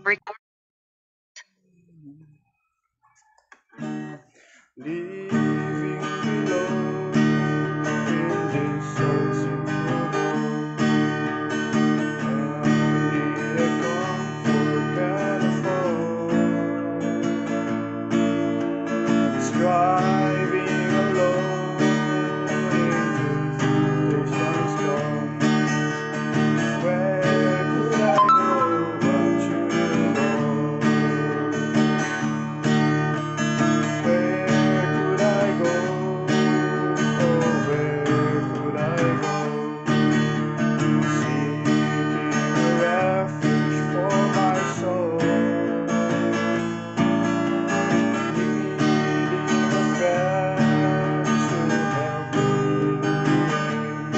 Record. Living below in this ocean world, only a comfort can afford. Striving alone in temptation's storm. Where could I go but you, Lord? Where could I go? Oh, where could I go? Seeking a refuge for my soul, needing a friend to help me in the end.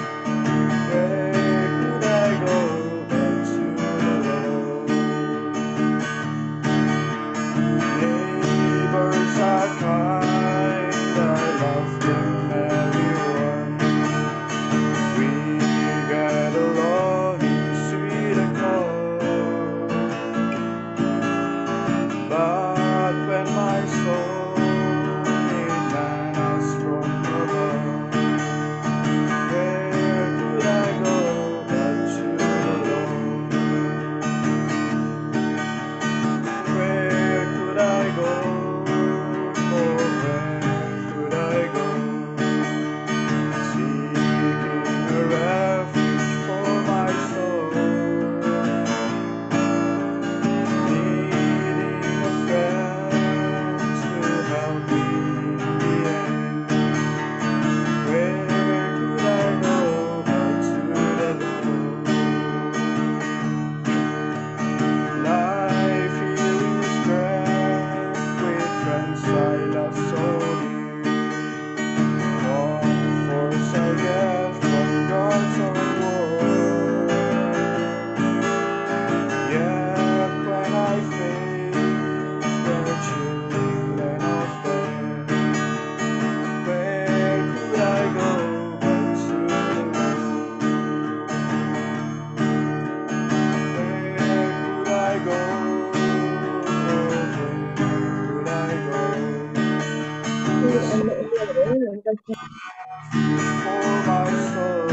Where could I go but to the Lord? Neighbors are kind, I love them everyone. We get along in sweet accord. But when my soul needs manners from above, where could I go but to the Lord? Where could I go? Oh, where could I go? Seeking a refuge for my soul, needing a friend to help me in the end. Where could I go but to the Lord? Life healing strength with friends I love so dear. Comforts I get from God's own word. Yet when I face the chilling rain of death, where could I go but to the Lord? Where could I go? Oh, where could I go? For my soul,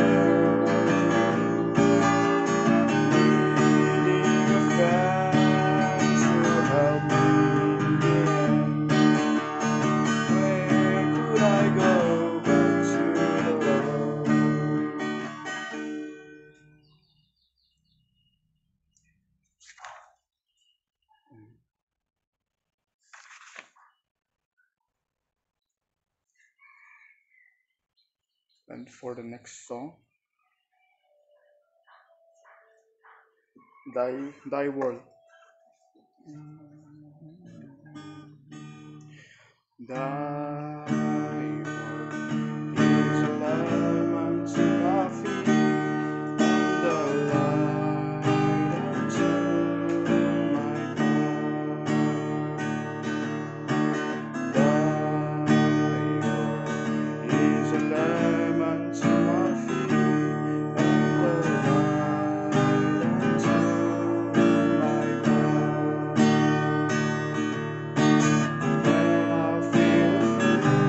needing a friend to help me in the end. Where could I go but to the Lord? And for the next song, Thy Word. Thy word is a lamp unto my feet, and a light unto my path. Thy word is a lamp unto my feet, and a light unto my path. When I feel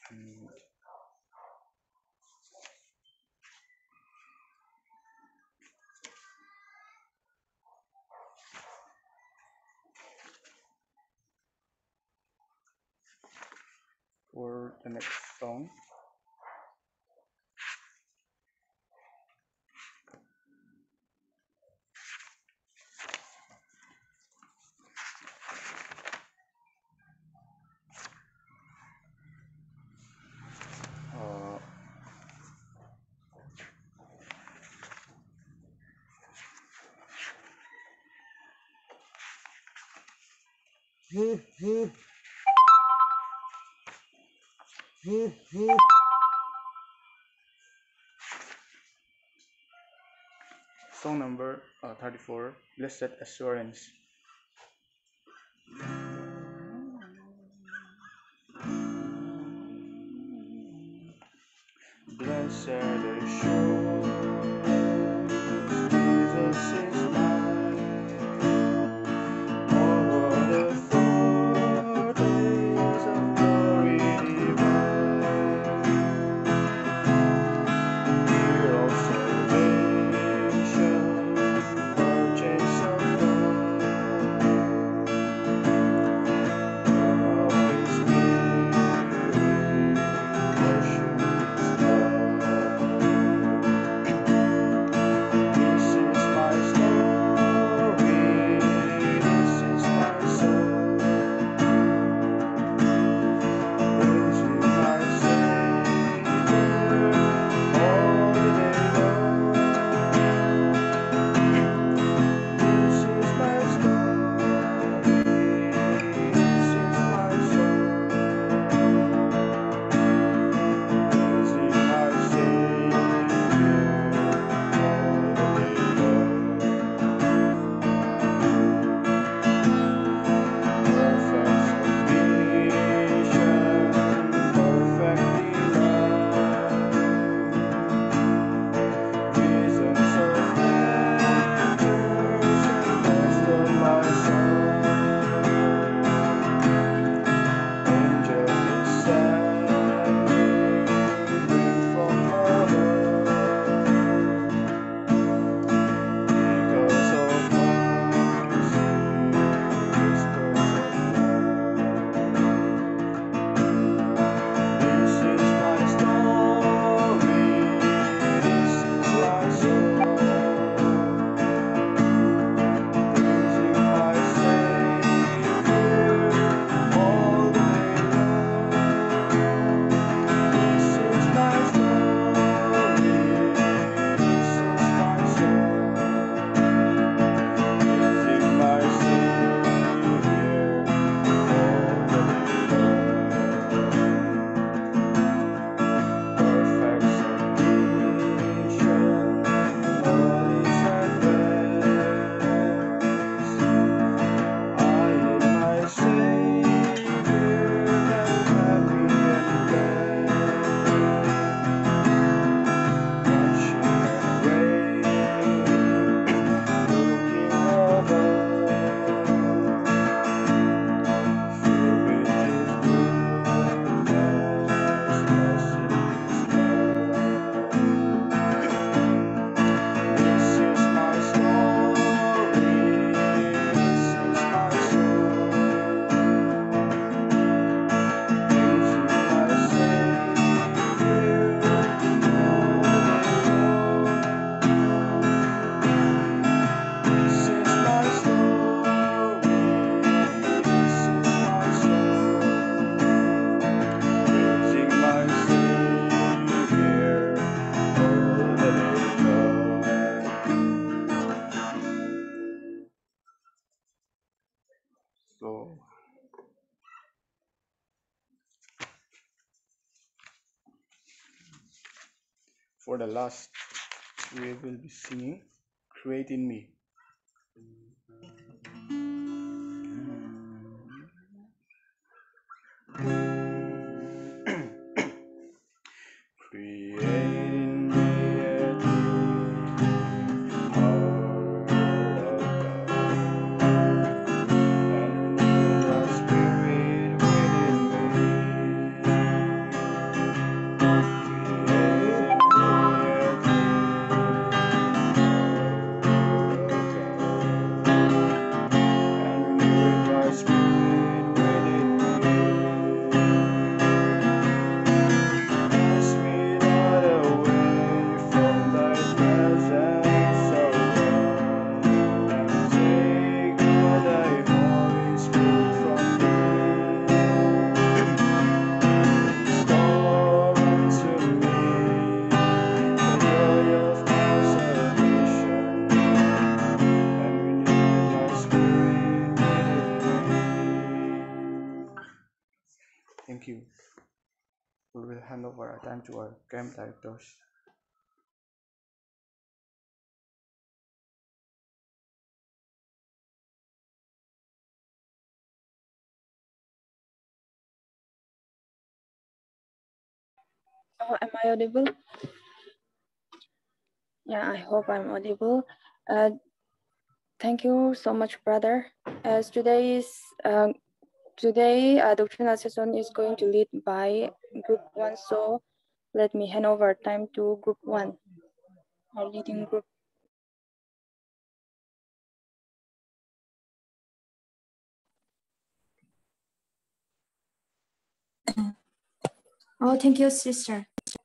And for the next song, uh, song number 34, Blessed Assurance. Blessed assurance, Jesus is mine. Oh, what a foretaste of glory divine, year of salvation, purchase of God, of His Spirit, worship His love. This is my story, this is my song, praising my Savior all the day long. This is my story, this is my song, praising my Savior all the day long. Perfect submission, perfect delight, reasons of raptures and rest of my soul. Angels descending from above, because of mercy, whispers of love. This is my story, this is my song, praising my Savior all the day long. This is my story, this is my song, praising my Savior all the day long. Perfect submission, all is at rest. I in my Savior am happy and glad, watching and waiting, looking above, filled with His goodness, mercy, His love. This is my story, this is my song, praising my Savior all the day long. This is my story, this is my song, praising my Savior all the day long. So, for the last, we will be singing Create in Me. Create in me a clean heart, O God, and renew a spirit within me. we will hand over our time to our camp directors. Oh, am I audible? Yeah, I hope I'm audible. Thank you so much, brother. As today, doctrinal session is going to lead by group 1, so let me hand over time to group 1, our leading group. Oh, thank you, sister.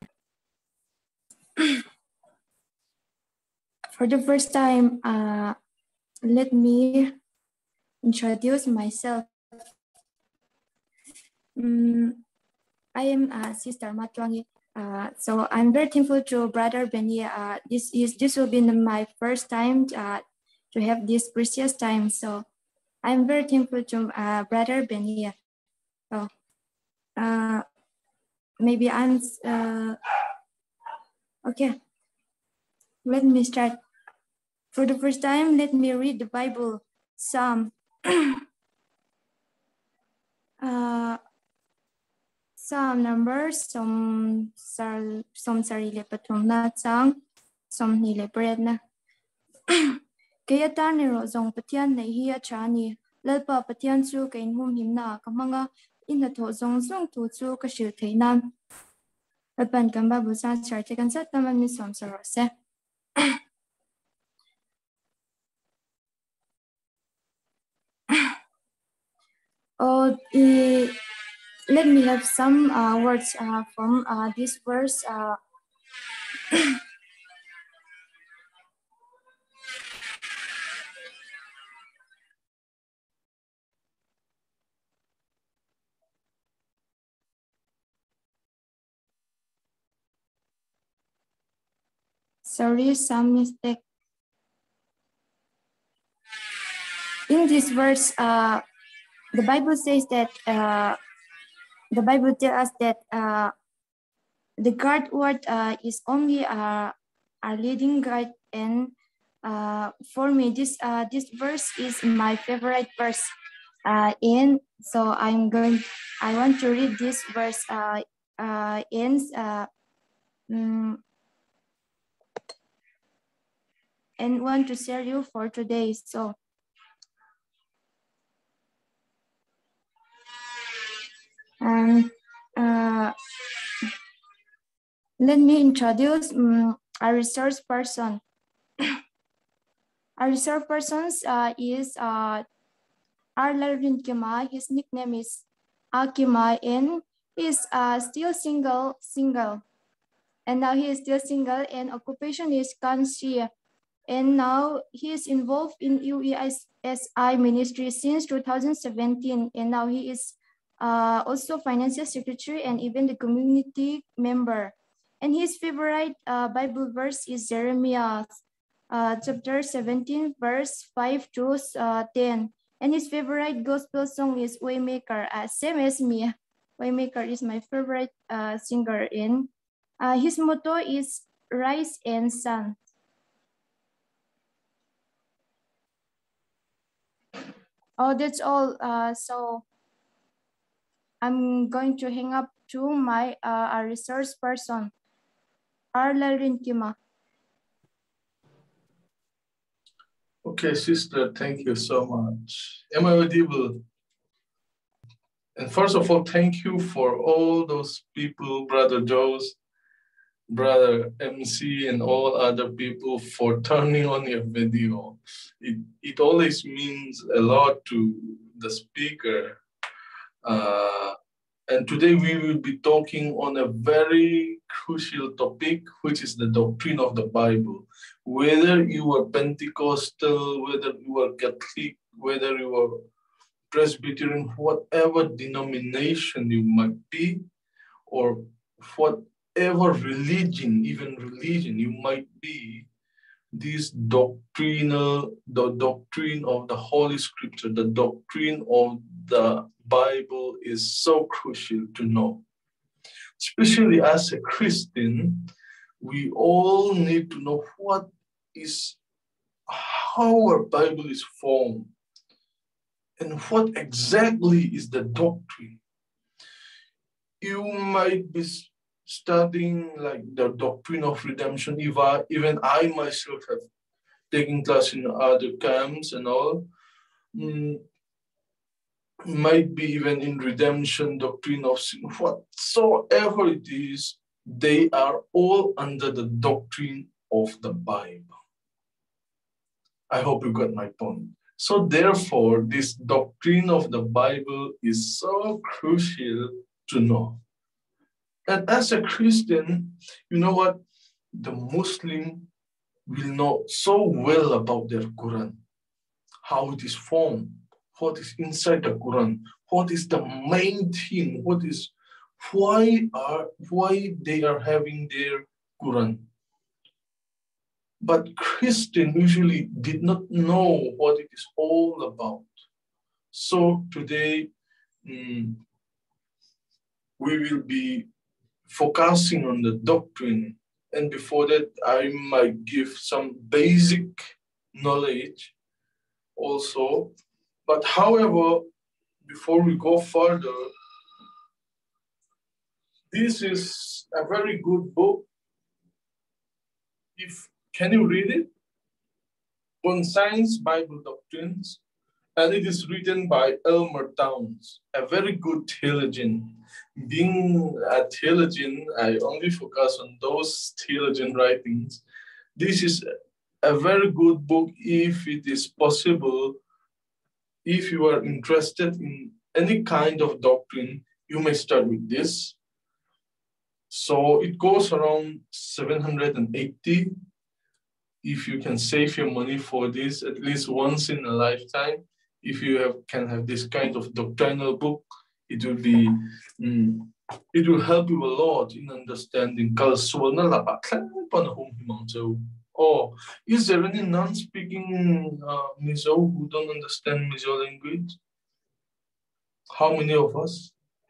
For the first time, let me introduce myself. I am Sister Matwangi. So I'm very thankful to Brother Benny. This will be my first time to have this precious time. So I'm very thankful to Brother Benny. So maybe I'm okay. Let me start. For the first time, let me read the Bible. Psalm. Psalm numbers som sarili patum na sang som nile bread na. Kaya tani ro zong patian na hiya chani lalpa patian chu kain hum himna kamanga ina tho zong zong tu chu ka shil theinan. Lapan kamba busa charte kan sat naman mi som sarose. Let me have some words from this verse. Sorry, some mistake. In this verse, the Bible says that the Bible tells us that the guard word is only our leading guide, and for me, this verse is my favorite verse. So I want to read this verse and want to share you for today. So let me introduce a resource person. Our resource person is Lalrinkima. His nickname is Akima, and he's still single, and now he is still single, and occupation is Kanshi, and now he is involved in UESI ministry since 2017, and now he is also financial secretary and even the community member. And his favorite Bible verse is Jeremiah chapter 17, verse 5 to 10. And his favorite gospel song is Waymaker, same as me. Waymaker is my favorite singer in. His motto is Rise and Sun. Oh, that's all. So I'm going to hang up to my resource person, Lalrinkima. Okay, sister, thank you so much. Am I audible? And first of all, thank you for all those people, Brother Joe's, Brother MC, and all other people for turning on your video. It always means a lot to the speaker. And today we will be talking on a very crucial topic, which is the doctrine of the Bible. Whether you are Pentecostal, whether you are Catholic, whether you are Presbyterian, whatever denomination you might be, or whatever religion, even religion you might be, this doctrinal, the doctrine of the Holy Scripture, the doctrine of the Bible is so crucial to know. Especially as a Christian, we all need to know how our Bible is formed and what exactly is the doctrine. You might be studying like the doctrine of redemption. Even I myself have taken class in other camps and all. Might be even in redemption, doctrine of sin, whatsoever it is, they are all under the doctrine of the Bible. I hope you got my point. So therefore, this doctrine of the Bible is so crucial to know. And as a Christian, you know what? The Muslim will know so well about their Quran, how it is formed, what is inside the Quran, what is the main thing, why they are having their Quran. But Christians usually did not know what it is all about. So today, we will be focusing on the doctrine. And before that, I might give some basic knowledge also. But however, before we go further, this is a very good book. Can you read it? On Science Bible Doctrines, and it is written by Elmer Downs, a very good theologian. Being a theologian, I only focus on those theologian writings. This is a very good book if it is possible. If you are interested in any kind of doctrine, you may start with this. So it goes around 780. If you can save your money for this at least once in a lifetime, if you can have this kind of doctrinal book, it will help you a lot in understanding. Oh, is there any non-speaking Mizo who don't understand Mizo language? How many of us?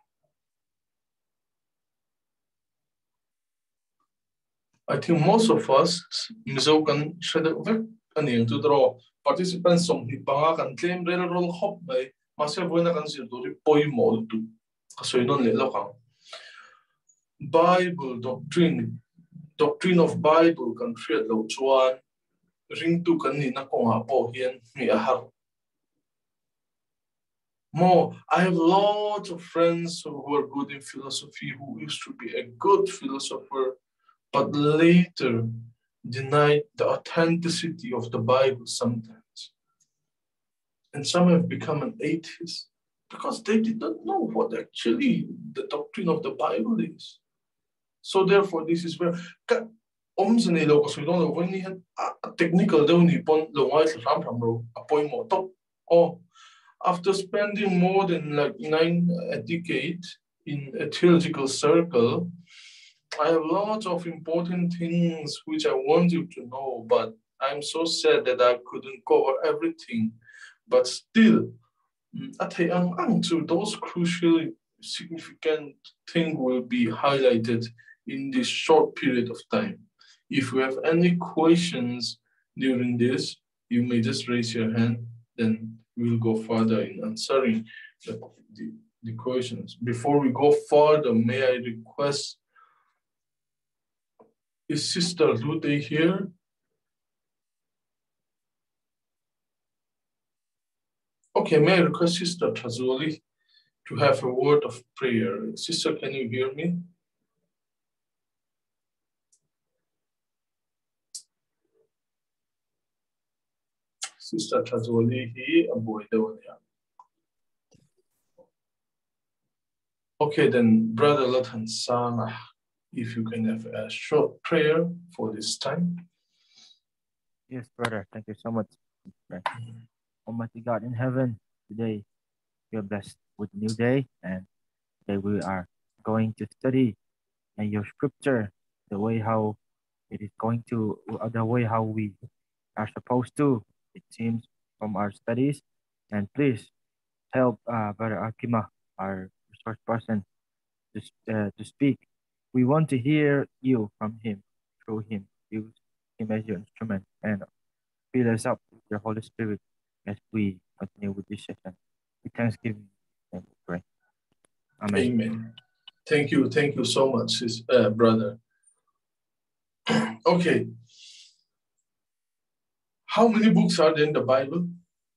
I think most of us, Mizo can share to draw participants som hipanga kan claim roll hop may masaya na kan silduri poi mo to kasoy non lelo ka Bible doctrine of Bible kan create lo chuan ring to kan ni na ko nga po hian mi ahar more. I have lots of friends who are good in philosophy, who used to be a good philosopher, but later denied the authenticity of the Bible sometimes. And some have become an atheist because they did not know what actually the doctrine of the Bible is. So therefore, this is where technical after spending more than like a decade in a theological circle, I have lots of important things which I want you to know, but I'm so sad that I couldn't cover everything. But still, those crucial, significant things will be highlighted in this short period of time. If you have any questions during this, you may just raise your hand, then we'll go further in answering the questions. Before we go further, may I request, is Sister Lute here? Okay, may I request Sister Tazoli to have a word of prayer. Sister, can you hear me? Sister Tazoli, okay, then Brother Latan Sana, if you can have a short prayer for this time. Yes, brother. Thank you so much. Almighty God in heaven, today you're blessed with a new day, and today we are going to study and your scripture, the way how it is going to, the way how we are supposed to, it seems, from our studies. And please help Brother Akima, our resource person, to speak. We want to hear you from him, through him. Use him as your instrument and fill us up with your Holy Spirit as we continue with this session. With thanksgiving, and we pray. Amen. Amen. Thank you so much, brother. Okay. How many books are there in the Bible?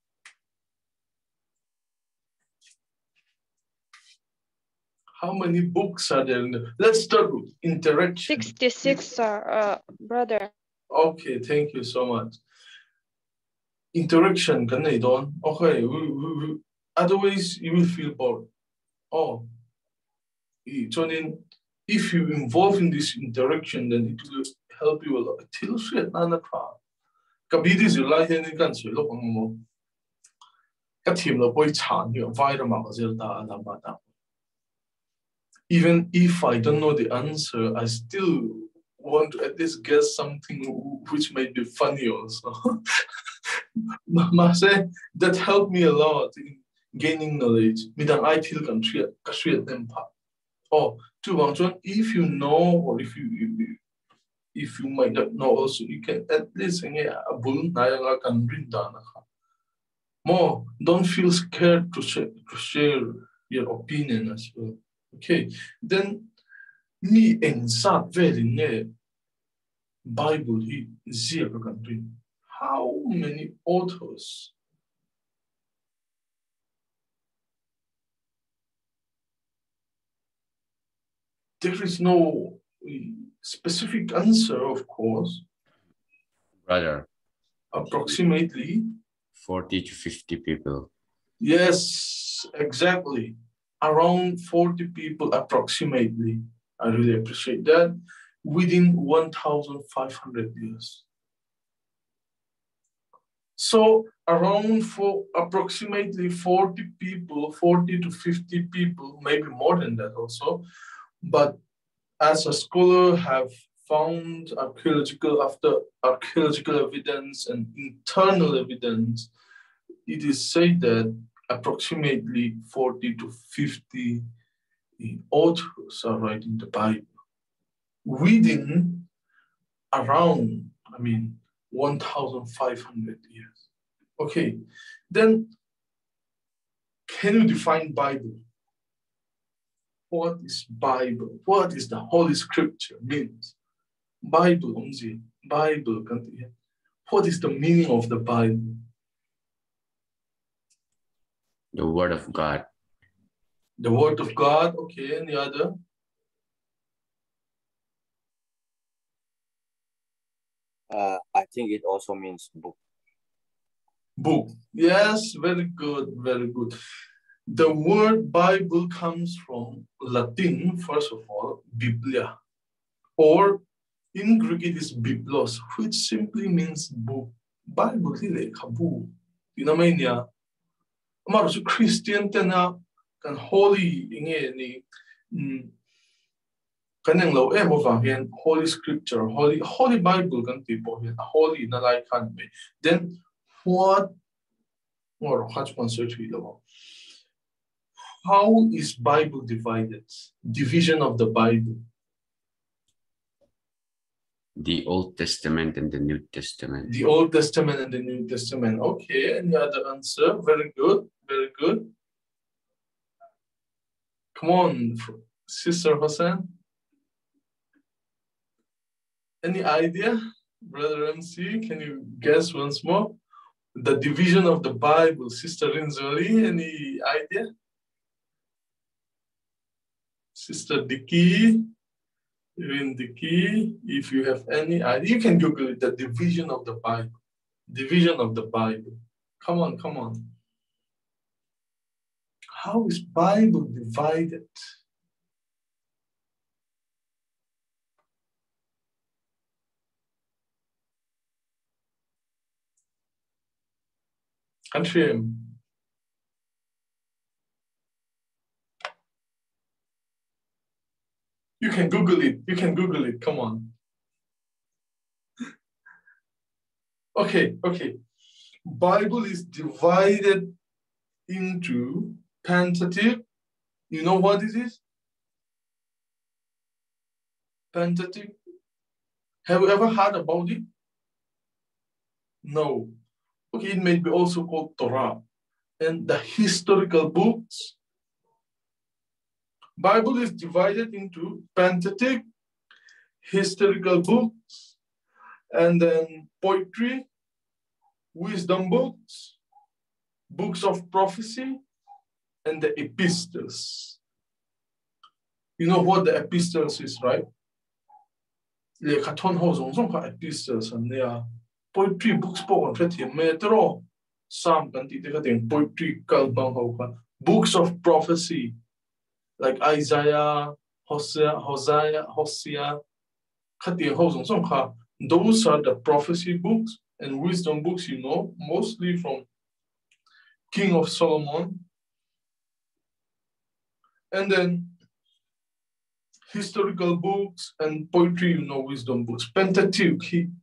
How many books are there in the... Let's start with interaction. 66, brother. Okay, thank you so much. Interaction, okay, otherwise you will feel bored. Oh, if you involve in this interaction, then it will help you a lot. Till shit, nana tra. Kabidi zilai heni kan sui lo mo. Katim lo boy chan yo vaira magazil da alambata. Even if I don't know the answer, I still want to at least guess something which may be funny also. That helped me a lot in gaining knowledge. Midang I feel can treat them. Oh, if you know or if you might not know also, you can at least more. Don't feel scared to share your opinion as well. Okay, then me inside very near Bible he zero country. How many authors? There is no specific answer, of course. Brother. Approximately 40 to 50 people. Yes, exactly. Around 40 people approximately. I really appreciate that. Within 1,500 years. So around approximately 40 people, 40 to 50 people, maybe more than that also. But as a scholar have found archaeological evidence and internal evidence, it is said that approximately 40 to 50 authors are writing the Bible within around, 1,500 years. Okay, then can you define Bible? What is Bible? What is the Holy Scripture means? Bible, Bible. What is the meaning of the Bible? The Word of God. The Word of God, okay, and the other? I think it also means book. Book, yes, very good, very good. The word Bible comes from Latin, first of all, Biblia, or in Greek it is Biblos, which simply means book. Bible is a book. You know what I mean? I'm Christian, kan holy, kanang lo Holy Scripture, Holy Bible kan tipo holy na like then what or how is Bible divided? Division of the Bible. The Old Testament and the New Testament. The Old Testament and the New Testament. Okay, any other answer? Very good, very good. Come on, Sister Hassan. Any idea? Brother MC, can you guess once more? The division of the Bible, Sister Rinzoli, any idea? Sister Dicky, Dicky, if you have any idea, you can Google it, the division of the Bible. Division of the Bible. Come on, come on. How is Bible divided? Country. You can Google it. You can Google it. Come on. Okay. Bible is divided into Pentateuch. You know what it is? Pentateuch. Have you ever heard about it? No. Okay, it may be also called Torah. And the historical books. Bible is divided into Pentateuch, historical books, and then poetry, wisdom books, books of prophecy, and the epistles. You know what the epistles is, right? Epistles and they are poetry books metro. Some poetry books of prophecy like Isaiah, Hosea. Those are the prophecy books and wisdom books, you know, mostly from King of Solomon. And then historical books and poetry, you know, wisdom books. Pentateuch,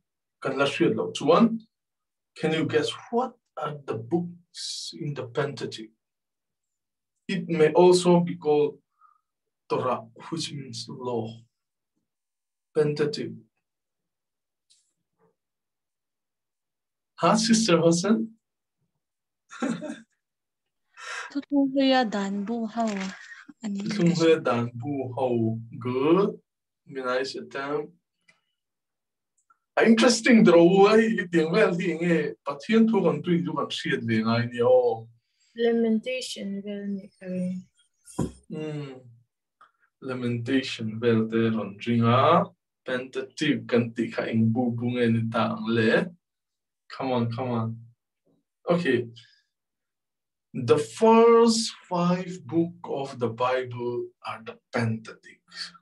can you guess what are the books in the Pentateuch? It may also be called Torah, which means law. Pentateuch. Huh, Sister Hassan? Good. Nice attempt. Interesting drawing. Lamentation Lamentation vel te ron ringa Pentateuch kan ti kha ing bu bung en ta le. Come on. Okay. The first 5 books of the Bible are the Pentateuch.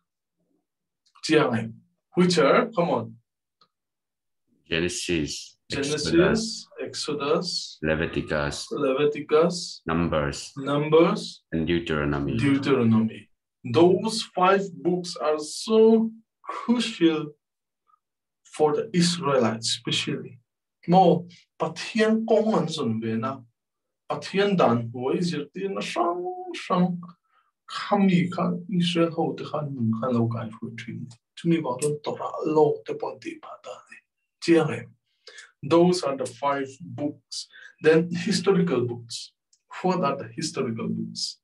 Which are, come on. Genesis, Exodus, Leviticus, Numbers, and Deuteronomy. Those 5 books are so crucial for the Israelites, especially. Mo pathian kongan sun na pathian dan huai zirti na shang kami kha Israel ho te khan nun khan lo kai fu thin tumi ba don Torah lo te pon ti pa ta ne. Those are the 5 books. Then historical books. What are the historical books?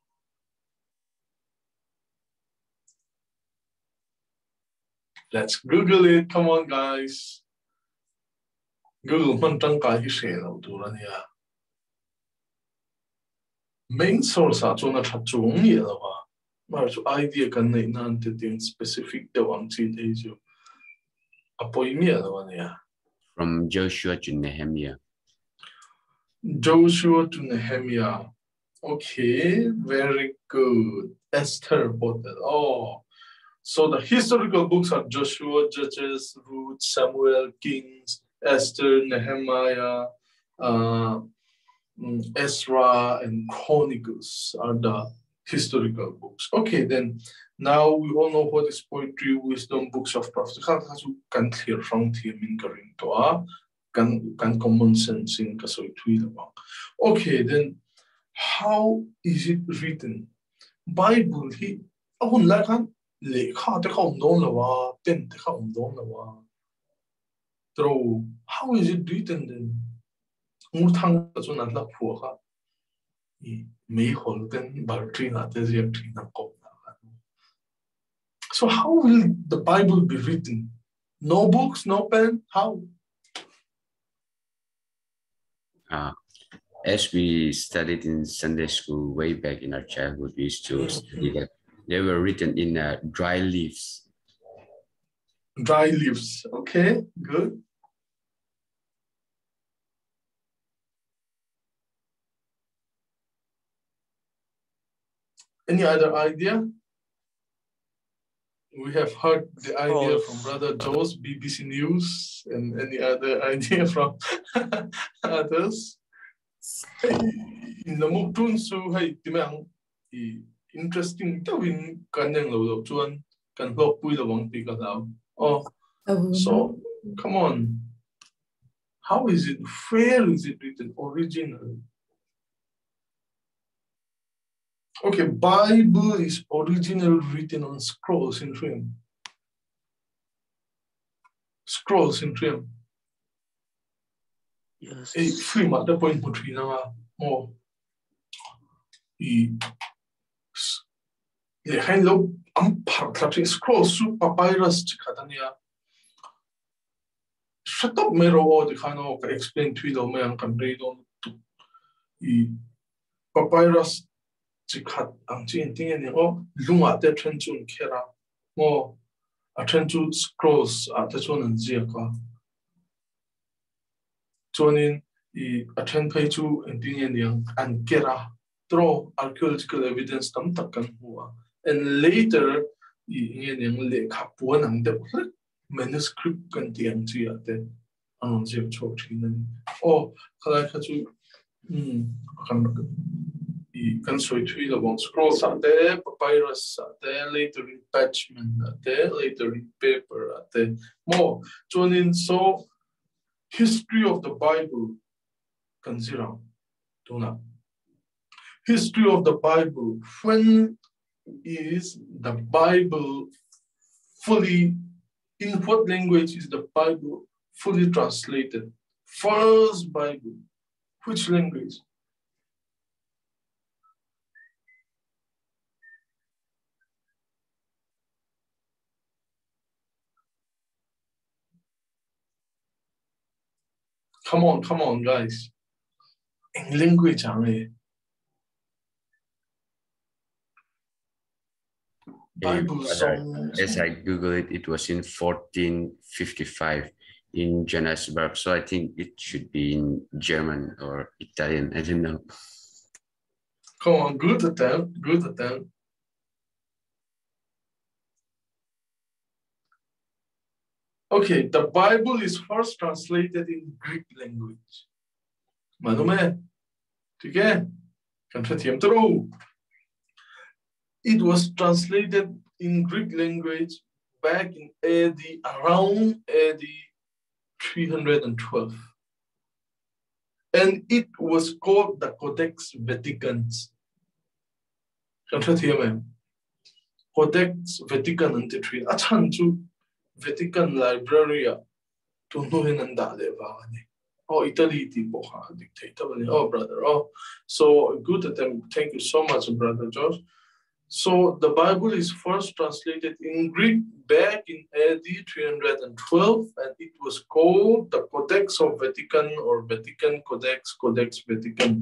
Let's Google it. Come on, guys. Google mantang kai hi she lo tu ran ya. Main source a chona tha chung ye lo ba. Mar chu idea kan nei nan te tin specific de wang chi de ju. Apoi mi lo wan ya. From Joshua to Nehemiah. Joshua to Nehemiah. Okay, very good. Esther Bottle. Oh. So the historical books are Joshua, Judges, Ruth, Samuel, Kings, Esther, Nehemiah, Ezra, and Chronicles are the historical books. Okay, then now we all know what is poetry, wisdom, books of prophecy. Can clear from in karing to can common sense in kasoy tuilawang. Okay, then how is it written? Bible hi ahun lakan lekha te kha umdon lawa, ten te kha umdon lawa. So how is it written then? Mutang so not la phuha. Me holden Doctrina te Doctrina ko. So how will the Bible be written? No books, no pen? How? As we studied in Sunday school way back in our childhood, we used to study that they were written in dry leaves. Dry leaves. Okay, good. Any other idea? We have heard the idea from Brother Joe's BBC News, and any other idea from others? In the Mukdun, so hey, Timang, interesting. Tawin kanyang lo chuan kan hok pui lo wang tika daw. Oh, so come on. How is it? Where is it written originally? Okay, Bible is originally written on scrolls in trim. Scrolls in trim. Yes. Free at the point between more. Le hain lo am part scrolls su papyrus chikatania. Shut up mero the kind of explain to the man can read on to papyrus chikat ang chin thing ni o lunga te chen chun kera mo a chen chu scrolls at the chun and ziaka. Joining a chen pay chu and thing and kera throw archaeological evidence tam takan hua. And later le kapuan ang de manuscript kan tiang chi ate anon je chok chinan o khala khachu kan soi thui the one scrolls ate papyrus ate later in parchment ate later in paper ate more joining so history of the Bible consider tuna history of the Bible when is the Bible fully in what language is the Bible fully translated? First Bible. Which language? Come on, guys. In language, Bible songs. As I Google it, it was in 1455 in Johannesburg. So I think it should be in German or Italian. I don't know. Come on, good attempt. Good attempt. Okay, the Bible is first translated in Greek language. Malume, okay? It was translated in Greek language back in AD, around AD 312. And it was called the Codex Vaticanus. Codex Vaticanus. Achanchu Vatican Library to know in Oh, Italy, dictator. Oh, brother. Oh, so good attempt. Thank you so much, Brother George. So the Bible is first translated in Greek back in AD 312, and it was called the Codex of Vatican or Vatican Codex, Codex Vatican.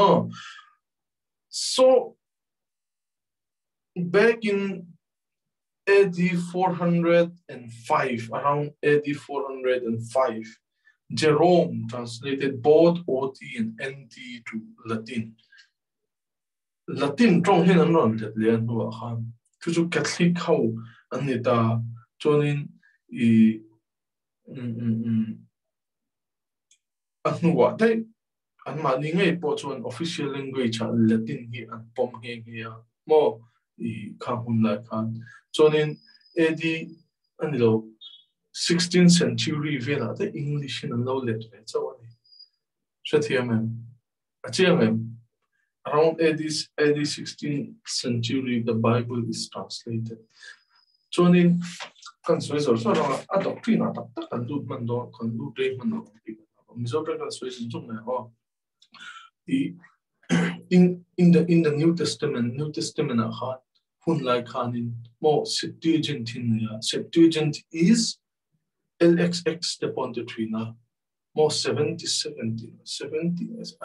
So back in AD 405, around AD 405, Jerome translated both OT and NT to Latin. Latin trong hin an ron let lian hua khan chu Catholic how anita chonin anwa dai an ma ni ngai po chon official language Latin hi an pom he ya mo kha hun la khan chonin AD anilo 16th century vela the English in no let so ani shathiam achiam around AD 16th century, the Bible is translated. So, in translation, so a doctrine, can do mando, can do day mando. Misoprene translation, in the New Testament, hun like in more Septuagint in Septuagint is LXX the Pontitrina, more 70 is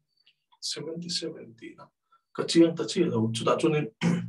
70. Kachiang tachilo to that one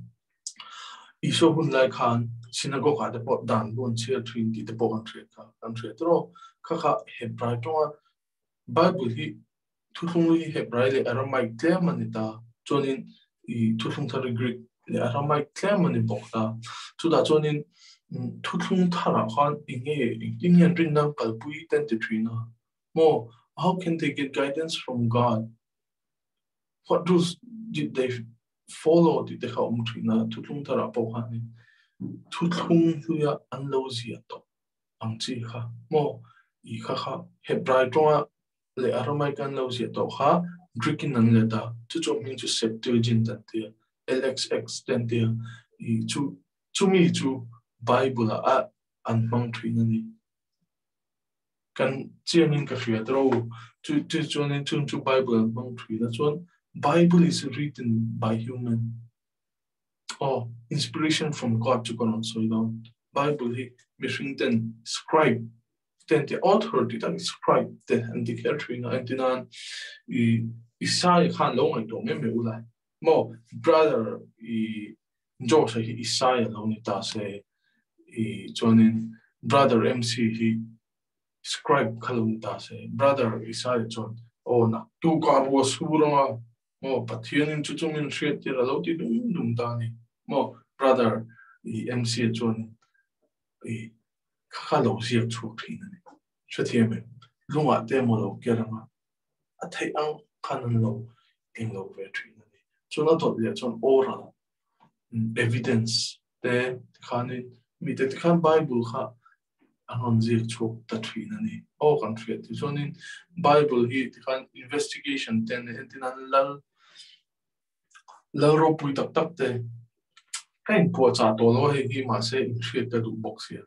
Isho like Han, synagogue at the pot down, one chair trinity, the bogan country throw, Kaka Hebraitoa, Bible he Tutungi Hebraile Aramaic Clermanita, joining Tutuntari Greek, the Aramaic Clermani Bokta, to that one in Tutun Tara Han in Indian Rindam Kalpui Tentitrina. More, how can they get guidance from God? What rules did they follow? Did they help Trina? Tutung Tarapohani. Tutung Huya and Loziato. Angchiha. More Ikaka Hebrai Tonga le Aramaikan Lausia Toha, drinking and letter, to mean to Septuagint and dear, LXX then dear, to me to Bible and Mount Trinity. Can Jianin Kafia draw to join into Bible and Mount Trinity. That's one. Bible is written by human. Oh, inspiration from God to go on so down. Bible he written scribe. Then the author did not scribe the and the Katrina and then Isaiah can long I don't remember. More brother Josh Isaiah long it does joining brother MC he scribe kalung does brother Isaiah John. Oh na two God was wrong. More but here in Chuchumin shit there a lot of dani. More brother MC John kakalo siya chukri na ni. Shatiame lunga demo lo gerama atay ang kanan lo in lo vetri na ni. So na to liya son oral evidence de kanin mi de kan Bible ka anon siya chuk tatri na ni. O kan triet. So in Bible hi kan investigation ten entinan lal ro pui tak tak te kain po cha to lo hi ma se in triet da du box here.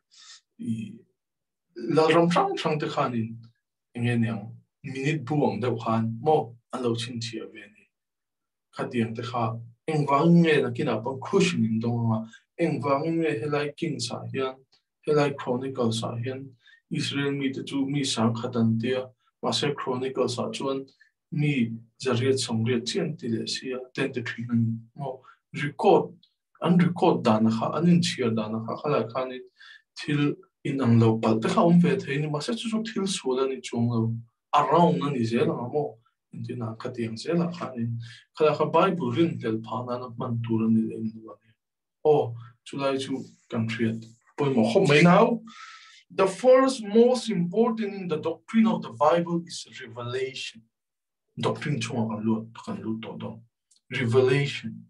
La ram sang te khanin nge nyang minute buang de khan mo alo chin chi ave ni khatiang te kha engwang nge na kina pang khush nin dong ma engwang nge helai king sa hian helai chronicle sa hian Israel mi te chu mi sang khatan tia ma se chronicle sa chuan mi zariat songriat chen ti le sia ten te thrin mo record unrecord dan kha anin chia dan kha khala khanin thil in ang lo pal te kha ve the ni ma se chu thil suala ni chung lo around na ni zela mo intina khatiang zela khani khala kha Bible rin tel phana na man tur ni le ni wa oh chulai chu country poi mo ho mai now the first most important in the doctrine of the Bible is revelation. Doctrine chung kan lu to do revelation.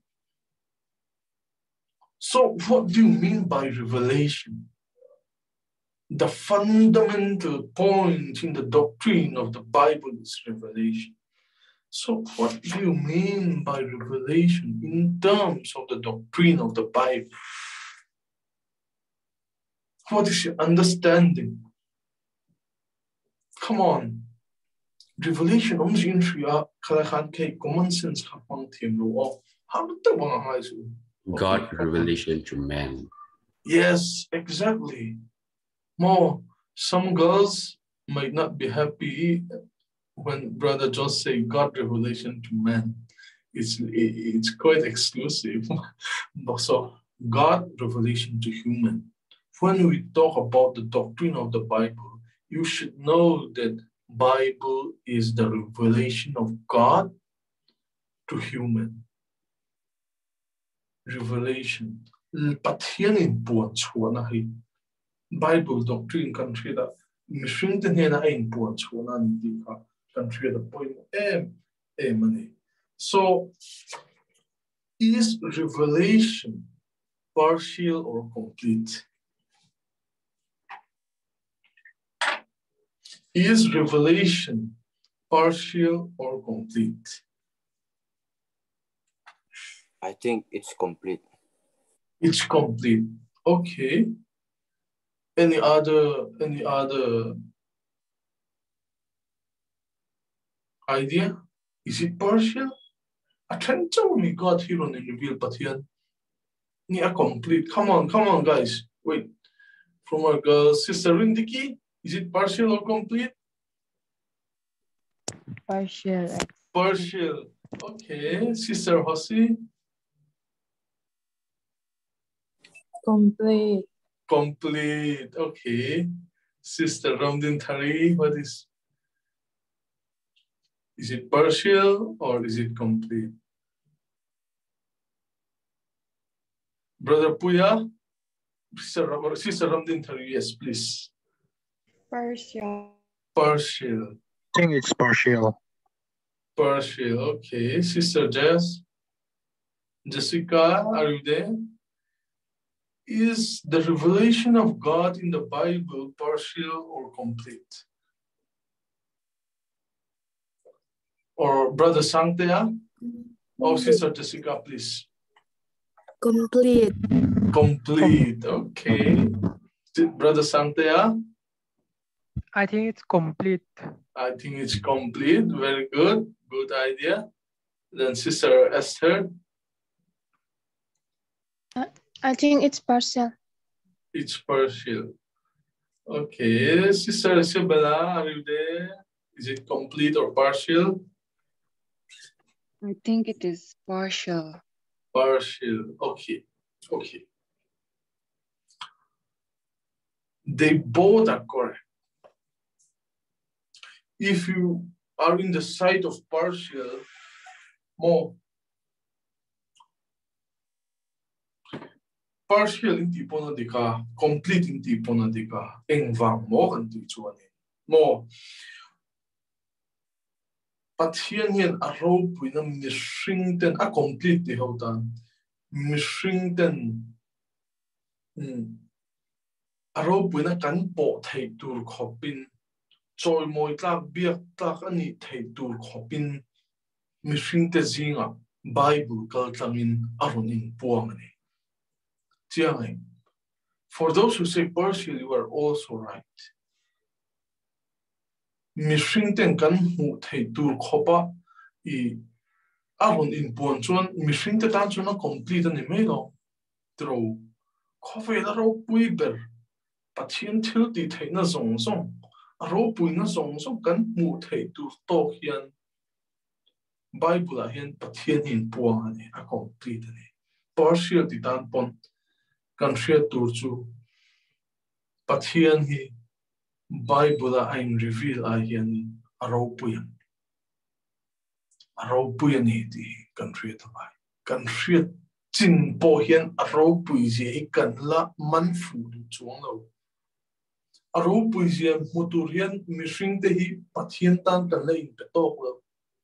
So what do you mean by revelation? The fundamental point in the doctrine of the Bible is revelation. So what do you mean by revelation in terms of the doctrine of the Bible? What is your understanding? Come on. Revelation only in Shria Kalahan K common sense hapang team lo. How do they want to God revelation to man. Yes, exactly. More, some girls might not be happy when Brother Josh say God revelation to man. It's quite exclusive. So God revelation to human. When we talk about the doctrine of the Bible, you should know that Bible is the revelation of God to human. Revelation. Bible doctrine country that mission the hena ain po chuna ni ka country the point money. So is revelation partial or complete? Is revelation partial or complete? I think it's complete. It's complete. Okay. Any other idea? Is it partial? Attention me God here on the reveal, but here near complete. Come on, guys. Wait. From our girl, Sister Rindiki, is it partial or complete? Partial. Partial. Okay. Sister Hossi? Complete. Complete. Okay. Sister Ramdin Thari, what is? Is it partial or is it complete? Brother Puya? Sister Ramdin Thari, yes, please. Partial. Partial. I think it's partial. Partial, okay. Sister Jessica, are you there? Is the revelation of God in the Bible partial or complete? Or Brother Sanktea? Or Sister Jessica, please. Complete. Complete. Okay. Brother Sanktea? I think it's complete. I think it's complete. Very good. Good idea. Then Sister Esther? I think it's partial. It's partial. Okay. Sister Isabella, are you there? Is it complete or partial? I think it is partial. Partial. Okay. Okay. They both are correct. If you are in the side of partial, more partial in tipo na dika, complete in tipo na dika, engwang mo kan ti chuanin. Mo pathian hian a ro puina mishring ten a complete di hotan. Mishring ten a ro puina kan po thei tur khopin choi moi tlak biak tlak ani thei tur khopin mishring te zinga Bible kal tlangin aronin puangani. Tiangai. For those who say partial, you are also right. Mishring ten kan mu thei tur khopa I aron in puan chuan mishring te tan chuan a complete ani mai lo. Tro khofe la ro pui ber pathian thil ti thei na zong zong a ro pui na zong zong kan mu thei tur to hian Bible a hian pathian in puang ani a complete ani. Partial ti tan pon kan hria tur chu pathian hi Bible a in reveal a hian a ro puyan hi ti kan hria ta bai kan hria chin po hian a ro pui je kan la man fu du chuang lo a ro pui je mutur hian mishring te hi pathian tan kan la in pe tok lo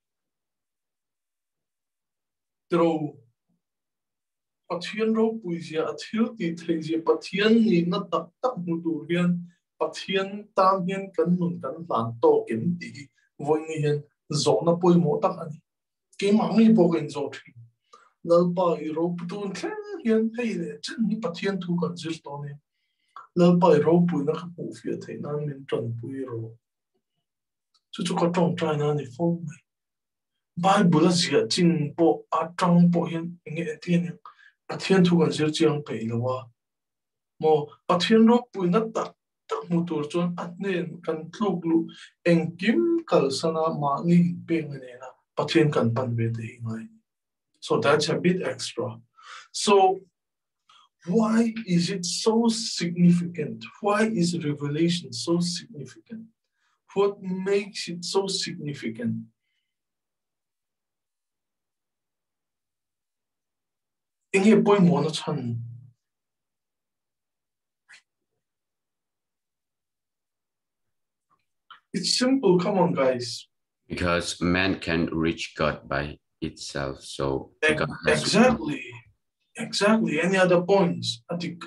tro pathian ro pui je a thil ti thei je pathian ni na tak tak mutur hian pathian tam hian kan nun kan hlan to ken ti voi ni hian zona poi mo tak ani ke mangi po ken zo thi lalpa I ro putun hian hei le chen ni pathian thu kan zil to ne lalpa I ro pui na khapu fia thei na min tron pui ro chu ka tong trai na ni phong mai Bible zia chin po a tang po hian nge tian pathian thu kan zil chiang pe lo wa mo pathian ro pui na tak tak mutur chon atnen kan thluk lu engkim kalsana ma ni peng ne na pathian kan pan ve te ngai. So that's a bit extra. So why is it so significant? Why is Revelation so significant? What makes it so significant? Inge poi mo na chan. It's simple. Come on, guys. Because man can reach God by itself. So God has Exactly. Exactly. Any other points?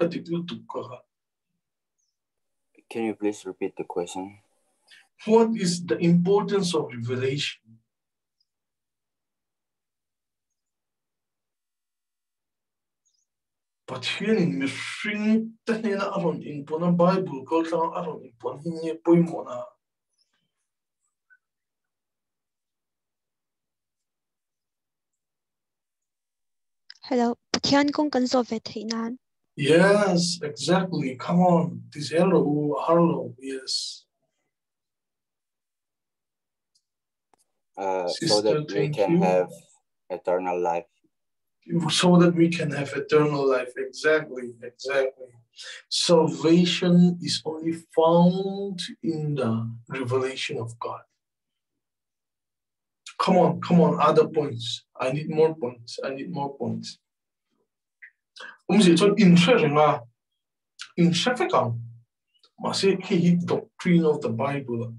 Can you please repeat the question? What is the importance of revelation? But here in mishring tanina aron in pona Bible ko tlang aron in pon hinye poi mo na. Hello, pathian kong kan zo ve theinan. Yes, exactly. Come on. This hello, Harlow. Yes. So that we can have eternal life. So that we can have eternal life. Exactly, exactly. Salvation is only found in the revelation of God. Come on, other points. I need more points. In Shafakam, Masi he doctrine of the Bible,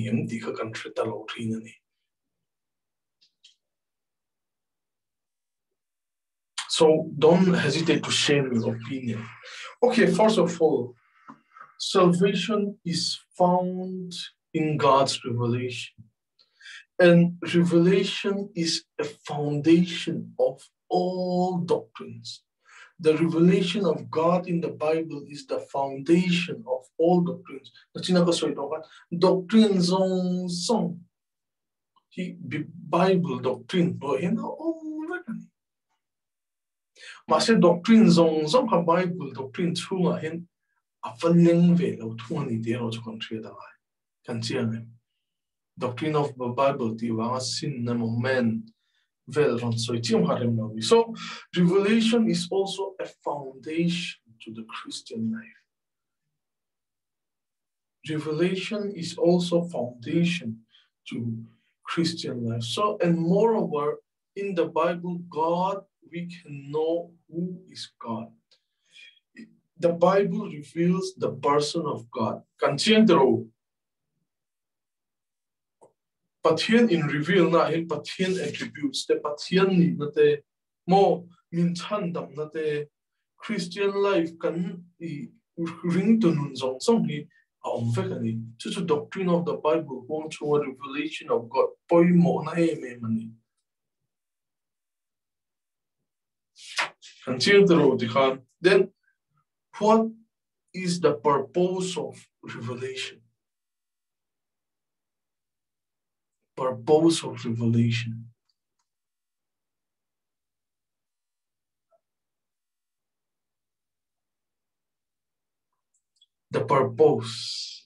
so don't hesitate to share your opinion. Okay, first of all, salvation is found in God's revelation. And revelation is a foundation of all doctrines. The revelation of God in the Bible is the foundation of all doctrines. Doctrine song. Bible doctrine. Masa doctrine zong ka Bible doctrine chunga hen afaneng ve lo thunga ni de ro country da kan chiang doctrine of the Bible ti wa sin na moment vel ron so chiam harem no. So revelation is also a foundation to the Christian life. Revelation is also foundation to Christian life. So, and moreover, in the Bible, God, we can know who is God. The Bible reveals the person of God. Kantiendro. Patien in reveal na in patien attributes. The patien ni nate mo min chandam nate Christian life kan ring to nun zong song ni. Just a doctrine of the Bible, going through a revelation of God. Continue the road. Then, what is the purpose of revelation? Purpose of revelation. The purpose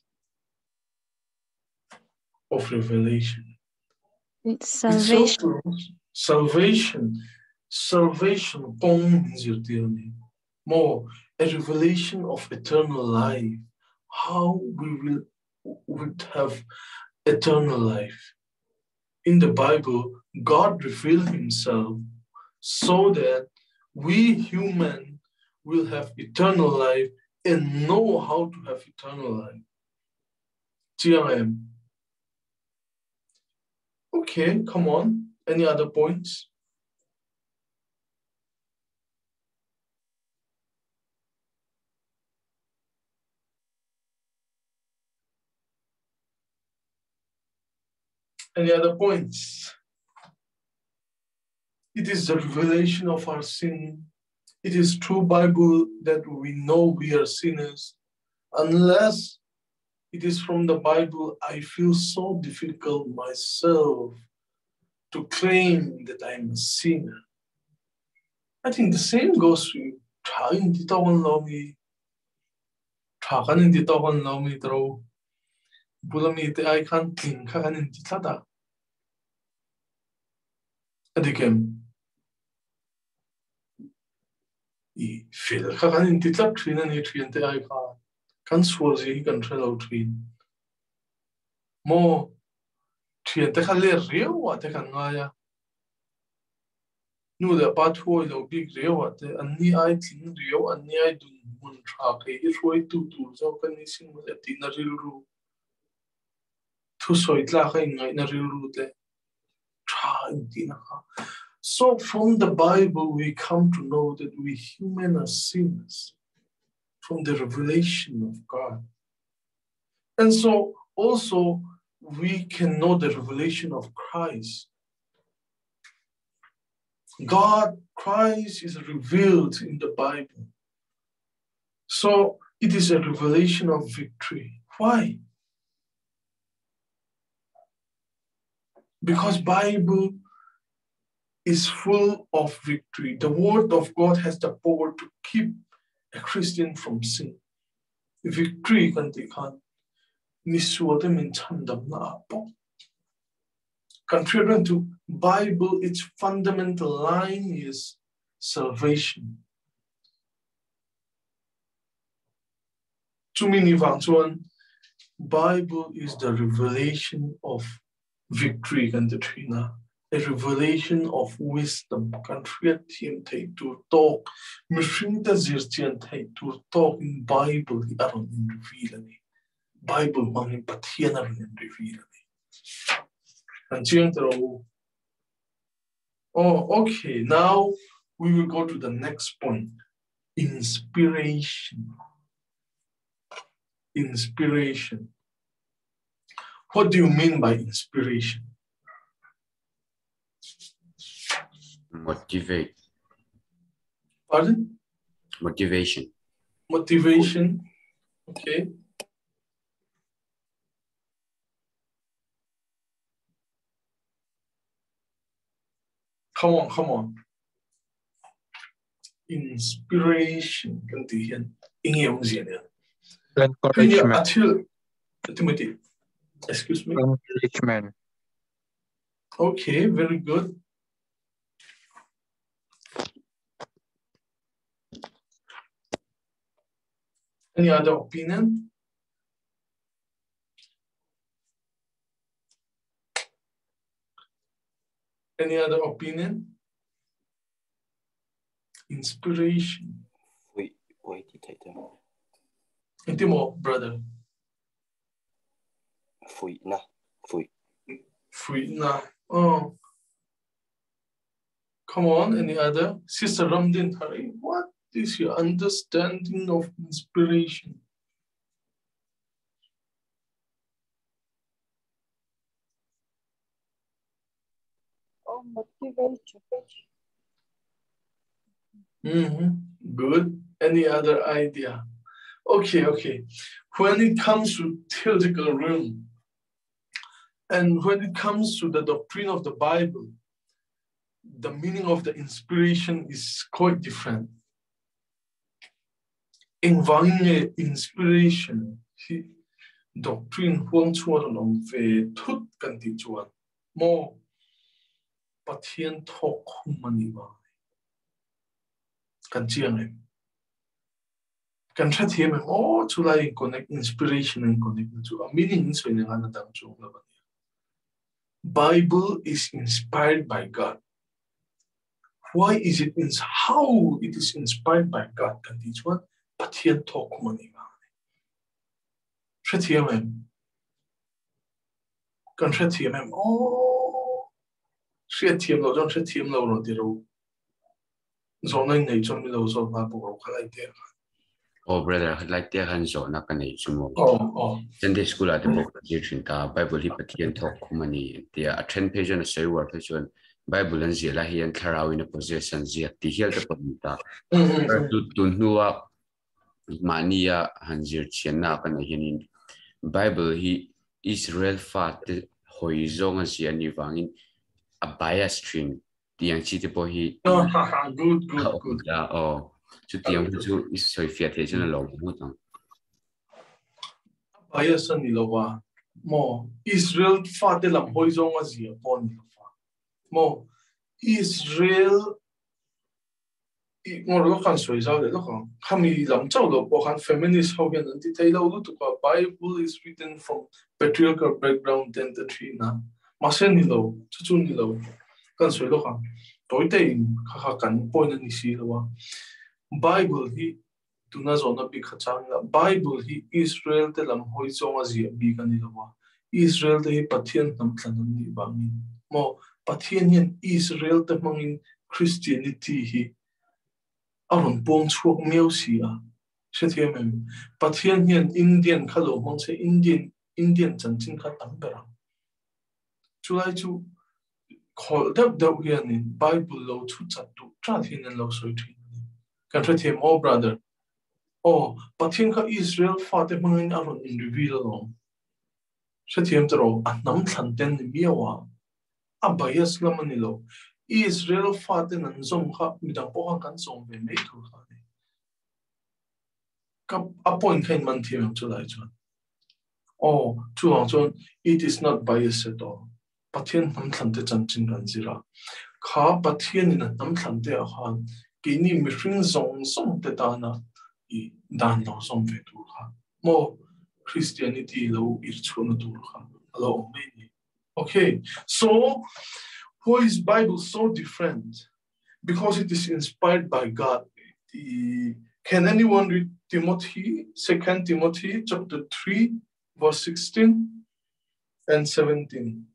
of revelation. It's salvation. Salvation means more a revelation of eternal life. How we would have eternal life. In the Bible, God revealed himself so that we human will have eternal life and know how to have eternal life. TRM. Okay, come on. Any other points? Any other points? It is the revelation of our sin. It is through Bible that we know we are sinners. Unless it is from the Bible, I feel so difficult myself to claim that I'm a sinner. I think the same goes with trying to talk on Lomi, trying to talk on Lomi, throw Bulamite, I can't think, I can't tada. Again, I feel I can't titla train and nutrient I can't swazi control out train. More train, they can lay real what they can gaya. No, the pathway is big real what they and the I think real and the I do one track. It's way to do so can you sing with a dinner real to so it like in a real route. So from the Bible, we come to know that we human are sinners from the revelation of God. And so also we can know the revelation of Christ. God, Christ is revealed in the Bible. So it is a revelation of victory. Why? Because Bible is full of victory. The word of God has the power to keep a Christian from sin. Victory can take on. Contrary to Bible, its fundamental line is salvation. To me, Bible is the revelation of victory and the Trina. A revelation of wisdom. Contrary take to talk. Machine the Zirtian take to talk in Bible, the Aaron in reveal. Bible mangin patiana rin reveal. Oh, okay. Now we will go to the next point. Inspiration. Inspiration. What do you mean by inspiration? Motivate. Pardon? Motivation. Motivation. Okay. Come on. Inspiration. Encouragement. Timothy. Excuse me. Encouragement. Okay, very good. Any other opinion? Any other opinion? Inspiration. Wait, Hindi mo, brother. Fui na. Oh. Come on, any other? Sister Ramdin Hari, what is your understanding of inspiration? Oh, motivation. Good. Any other idea? Okay. When it comes to theological realm, and when it comes to the doctrine of the Bible, the meaning of the inspiration is quite different. In inspiration, doctrine huang chuan on ve thut kan ti chuan mo pathian thok humani ba kan chiang em kan tha thiam em o chulai connect inspiration and connect to a meaning is when an dang chu la ba Bible is inspired by God. Why is it how it is inspired by God kan ti chuan pathian thok humani ba tha thiam em kan tha thiam em o Shia team lo don't shia team lo no diro. Zoning nei chon mi lo so ma po ka like there. Oh brother, like there han zo na kan nei chumo. Oh. Sunday school at the book Doctrine ta Bible hi pathian thok khumani dia a 10 page na sei word chuan Bible an zia hian tharau in a possession zia ti hial ta pamita. Tu nuwa mania hanjir chiana kan hianin Bible hi Israel fa te hoizong a zia ni wangin a bias string tiang chi te po hi Good. oh chu tiang chu is so fiat he chana lo mo tang Bias ni lo wa mo Israel fa te lam hoizong a zia pon ni fa mo Israel ngor lo kan soi zao de lo kan kami lam chao lo po kan feminist ho gen ti thai lo lu tu ka Bible is written from patriarchal background then the tree na ma sen ni lo chu ni lo kan soi lo kan toi te kha kan point ni si lo wa Bible hi tuna zona bi khachang la Bible hi Israel te lam hoi chong a zia bi kan ni lo wa Israel te hi pathian nam thlan ni bangin mo pathian hian Israel te mangin Christianity hi aron pong chuak miao sia sethiam pathian hian Indian khalo mong se Indian chanchin kha tambera chulai chu khol dab hian in Bible lo chu chat tu tra thin an lo soi thin kan sethiam oh brother oh pathian kha Israel fa te mangin aron in reveal lo sethiam tro anam thlan ten ni miawa abayas lamani lo Israel fa te nan zom kha midang po kan zom ve me thu kha a point kain man thiam chulai chuan oh chuang chuan it is not bias at all pathian nam thlan te chanchin kan zira kha pathian in nam thlan te a khan ke ni mi hring zong som te ta na I dan lo som ve tu kha mo Christianity lo ir chuna tu kha lo many okay so why is Bible so different because it is inspired by God. Can anyone read Timothy, 2 Timothy chapter 3, verse 16 and 17?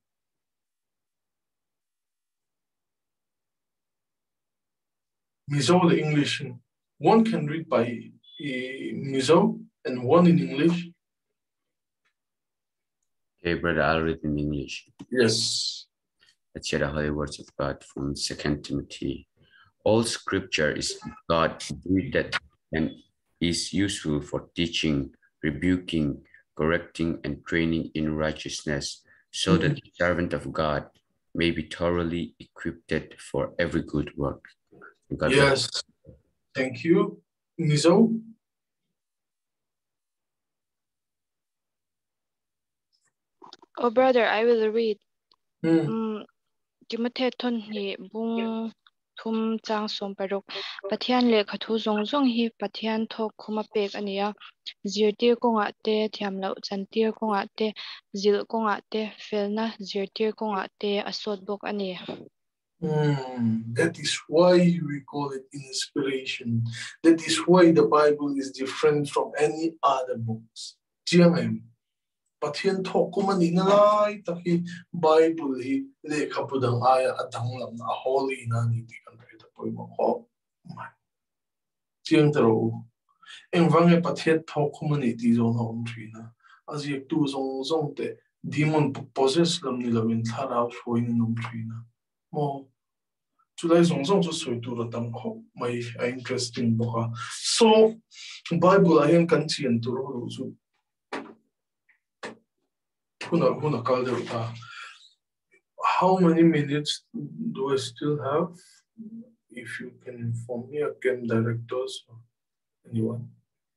Mizo, the English. One can read by Mizo and one in English. Okay, brother, I'll read in English. Yes. Let's hear the holy words of God from 2 Timothy. All scripture is God-breathed and is useful for teaching, rebuking, correcting, and training in righteousness, so that the servant of God may be thoroughly equipped for every good work. God yes, thank you. Mizo? Oh, brother, I will read. Timothy thon hi bung thum chang som parok pathian le khathu zong zong hi pathian thok khuma pek ania zirtir konga te thiamlo chantir konga te zil konga te felna zirtir konga te asot bok ani. That is why we call it inspiration. That is why the Bible is different from any other books. GMM. Pathian thok kumani na lai taki Bible hi le kapudang aya adang lam na holy na ni ti kan phe ta poi mo ho mai chiang tro engwang e pathian thok kumani ti zo na om thri na as ye tu zong zong te demon possess lam ni lavin thara shoi ni nom thri na mo chulai zong zong chu soi tu ra tam kho mai interesting boka so Bible ayan kan chian tu ro chu how many minutes do I still have? If you can inform me, again, directors or anyone.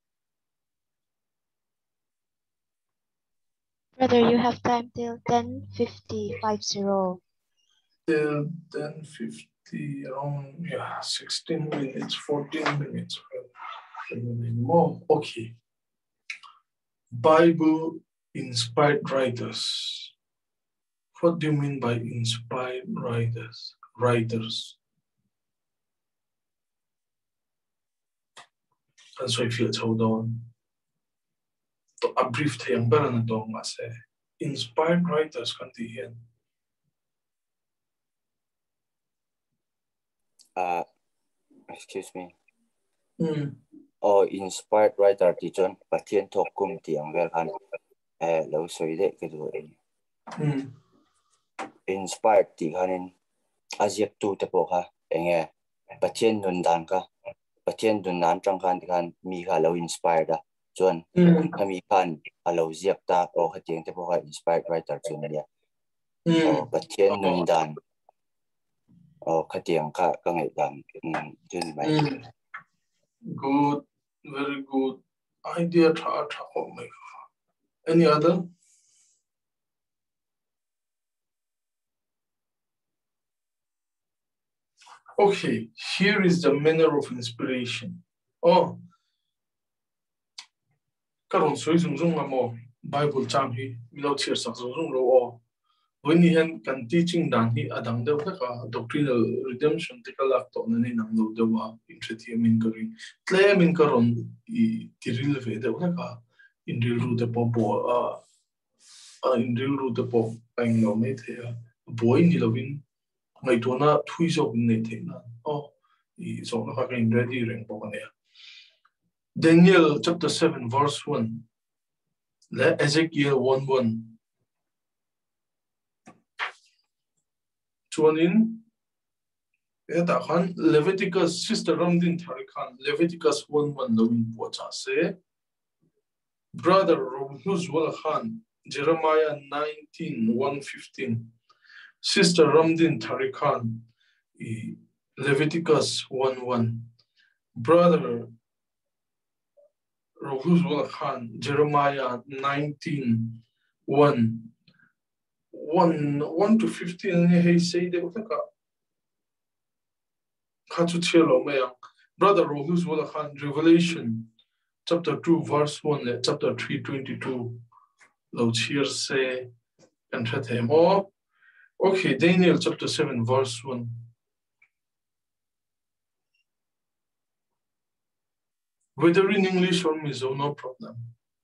Brother, you have time till 10:50. Till 10:50, around 16 minutes, 14 minutes. More. Okay. Bible inspired writers. What do you mean by inspired writers? And so if you hold on, a brief thing, inspired writers can be here. Excuse me. Oh, inspired writer ti John pathian thok kum tiang vel khan lo soi de ke do inspired ti khanin aziak tu te po kha enge pathian nun dan ka pathian dun nan tang khan ti khan mi kha lo inspired da John kami khan alo ziak ta o khatiang te po kha inspired writer chun ya o pathian nun dan o khatiang ka ngai dan jun mai Good, very good idea. Any other? Okay, here is the manner of inspiration. Oh, karon soi zung zung amo Bible chang hi milo cheer sak zung zung ro o when he can teaching dan hi adang de ka doctrinal redemption te kalak to na ni nang lo de wa intreti min kari tle min karon I tiril ve de ka in real ru de po in real ru de po pang no me the boy ni lovin ngai to na thui so ne the na oh I so na ka in ready reng po ne Daniel chapter 7 verse 1 Ezekiel 1:1 Chuanin eta khan Leviticus sister Ramdin Tarikan Leviticus 1:1 lowin pocha se brother Huzwal Khan Jeremiah 19:1-15 sister Ramdin Tarikan Leviticus 1:1 brother Huzwal Khan Jeremiah 19:1-15 he say de ka Brother Rohus Khan, Revelation chapter 2 verse 1 chapter 3:22 Lo cheer say and him oh okay Daniel chapter 7 verse 1 whether in English or Mizo no problem.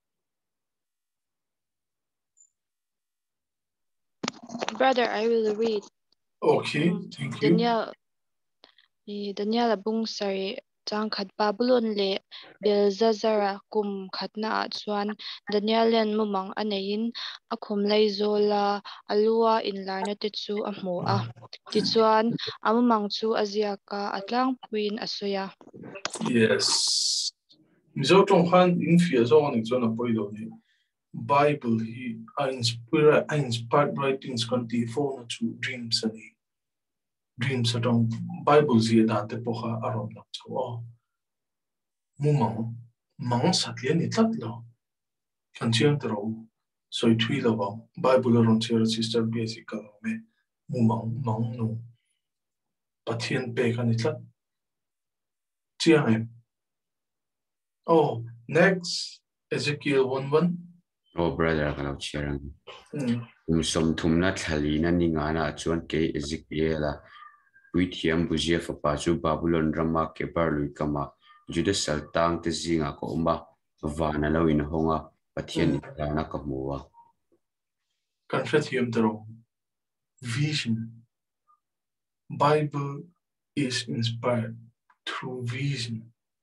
Brother, I will read. Okay, thank you. Daniel abung sorry chang khat Babylon le Belzazara kum khatna chuan Daniel len mumang anein akhum lei zola alua in laina te chu a hmu a ti chuan amamang chu aziaka atlang puin asoya. Yes. Mizo tong han in fear zone in zona poido ni Bible he inspired writings conti phone to dreams ani dreams atong Bible zia da te poha aron la chaw mumang mang satlian ni tatlo kan chiang tro soi thui lo ba Bible aron chera sister basic ka me mumang mang no pathian pe kan itlat chiang. Oh, next Ezekiel 1:1. Oh, brother, kalau cerang. Som thumna thalina ningana chuan ke Ezekiel puithiam buzia fapaju Babylon rama ke parlui kama juda saltang te zinga ko umba vana lo in honga pathian na kamuwa. Confessium tero vision. Bible is inspired through vision.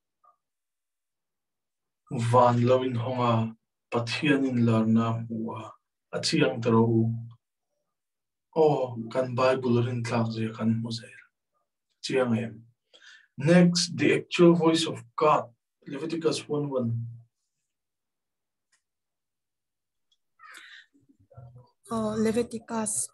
Van loving honga pathian in larna huwa achiang tero. Oh, kan Bible rin tlakje kan muzair. Chiang em. Next, the actual voice of God. Leviticus 1:1. Oh, Leviticus.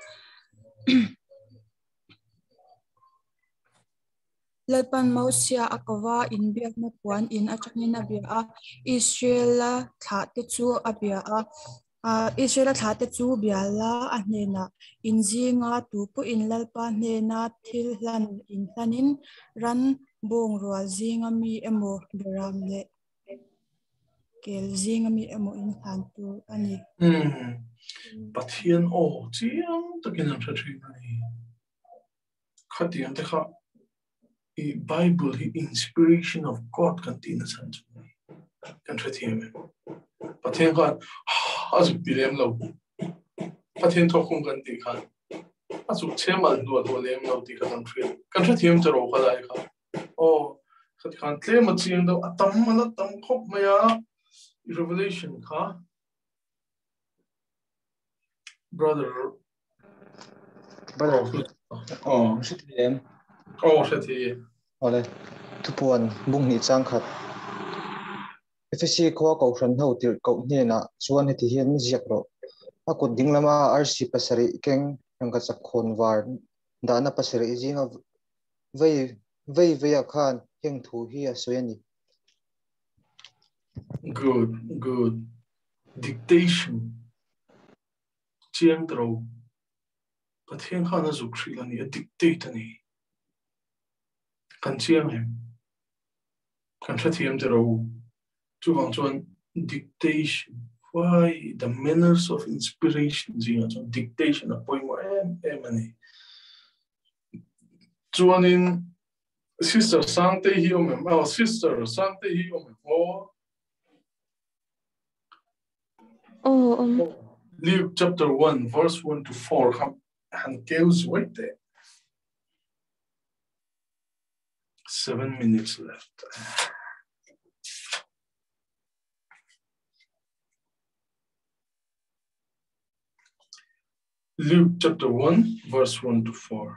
Lalpan Mosia akawa in biak na puan in atangina bia Israel thate chu abia Israel thate chu biala anena in zinga tupu in lalpa nena thilhan in thanin ran bong rual zinga mi emo beram le kel zinga mi emo in thantu ani. Pathian oh chiang takin ang tatrinani. Khatiang tekha the Bible, the inspiration of God continues unto me. Cantretiam. Patien kan azu pilem lo. Patien tokum kan ti kan. Azu chemal do lem lo ti kan tri. Cantretiam tero khalai ka. Oh, khat kan tle ma chiang do atam mala tam khop maya revelation ka. Brother. Oh, Shitiem. Oh, shitiem. Ole. Tupuan bung ni changkhat. FSC ko ko ran ho tir ko ni na chuan heti hian ziak ro. Akut dinglama RC pasari keng angka sakhon war dana pasari jinga vei khan heng thu hi asoyani. Good. Dictation. Chiang tro. Patien khan azu khrilani a dictate ni. Kan chiang hem. Kan thatiam tro. Tu wang chuan dictation. Why the manners of inspiration jinga chuan dictation a poimo em ani. Chuan in sister sante hi omem. Oh, sister sante hi omem. Luke chapter 1 verse 1 to 4. Han keus wait there. 7 minutes left. Luke chapter 1 verse 1 to 4.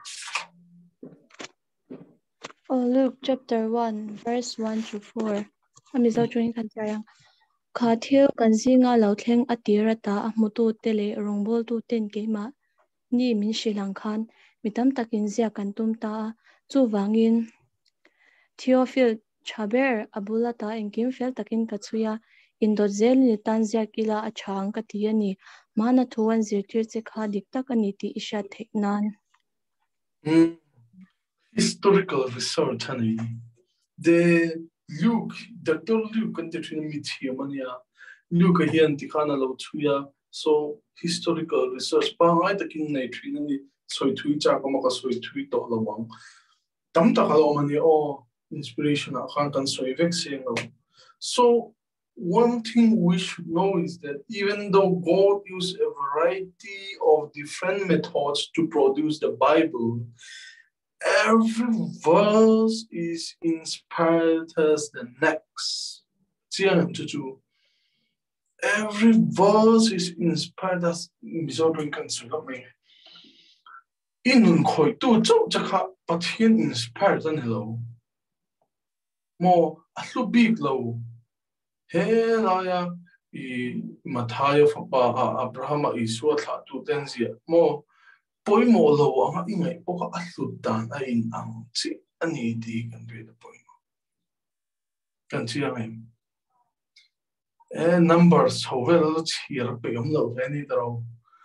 Oh, Luke chapter 1 verse 1 to 4. Amizo chuin kan sayang. Khathil kanzinga lautheng atirata mutu tele rongbol tu ten keima ni min shilang khan mitam takin zia kantum ta chu wangin Theophil Chaber abulata engkim fel takin katsuya indozel ni tanzia kila achang katiani mana thuan zirtir che kha dikta kaniti isha theknan. Historical research honey. The Luke, Dr. Luke and the Trinity Luke hian tikana lo chuya so historical research pa ngai takin nei trinani soi thui cha ko maka soi thui to lo wang tam ta khalo mani o inspiration a khan kan soi vexing lo. So one thing we should know is that even though God used a variety of different methods to produce the Bible, Every verse is inspired as the next. Every verse is inspired as Missouri consider me. In koi tu chau chaka pathian inspired an hello. More a little big low. Hey Raya I Mataya Abraham is what to Denzia. More boy more low ang ingay poka atludan ay ang si anidi can be the boy. Can see him. Numbers however here pegam low any draw.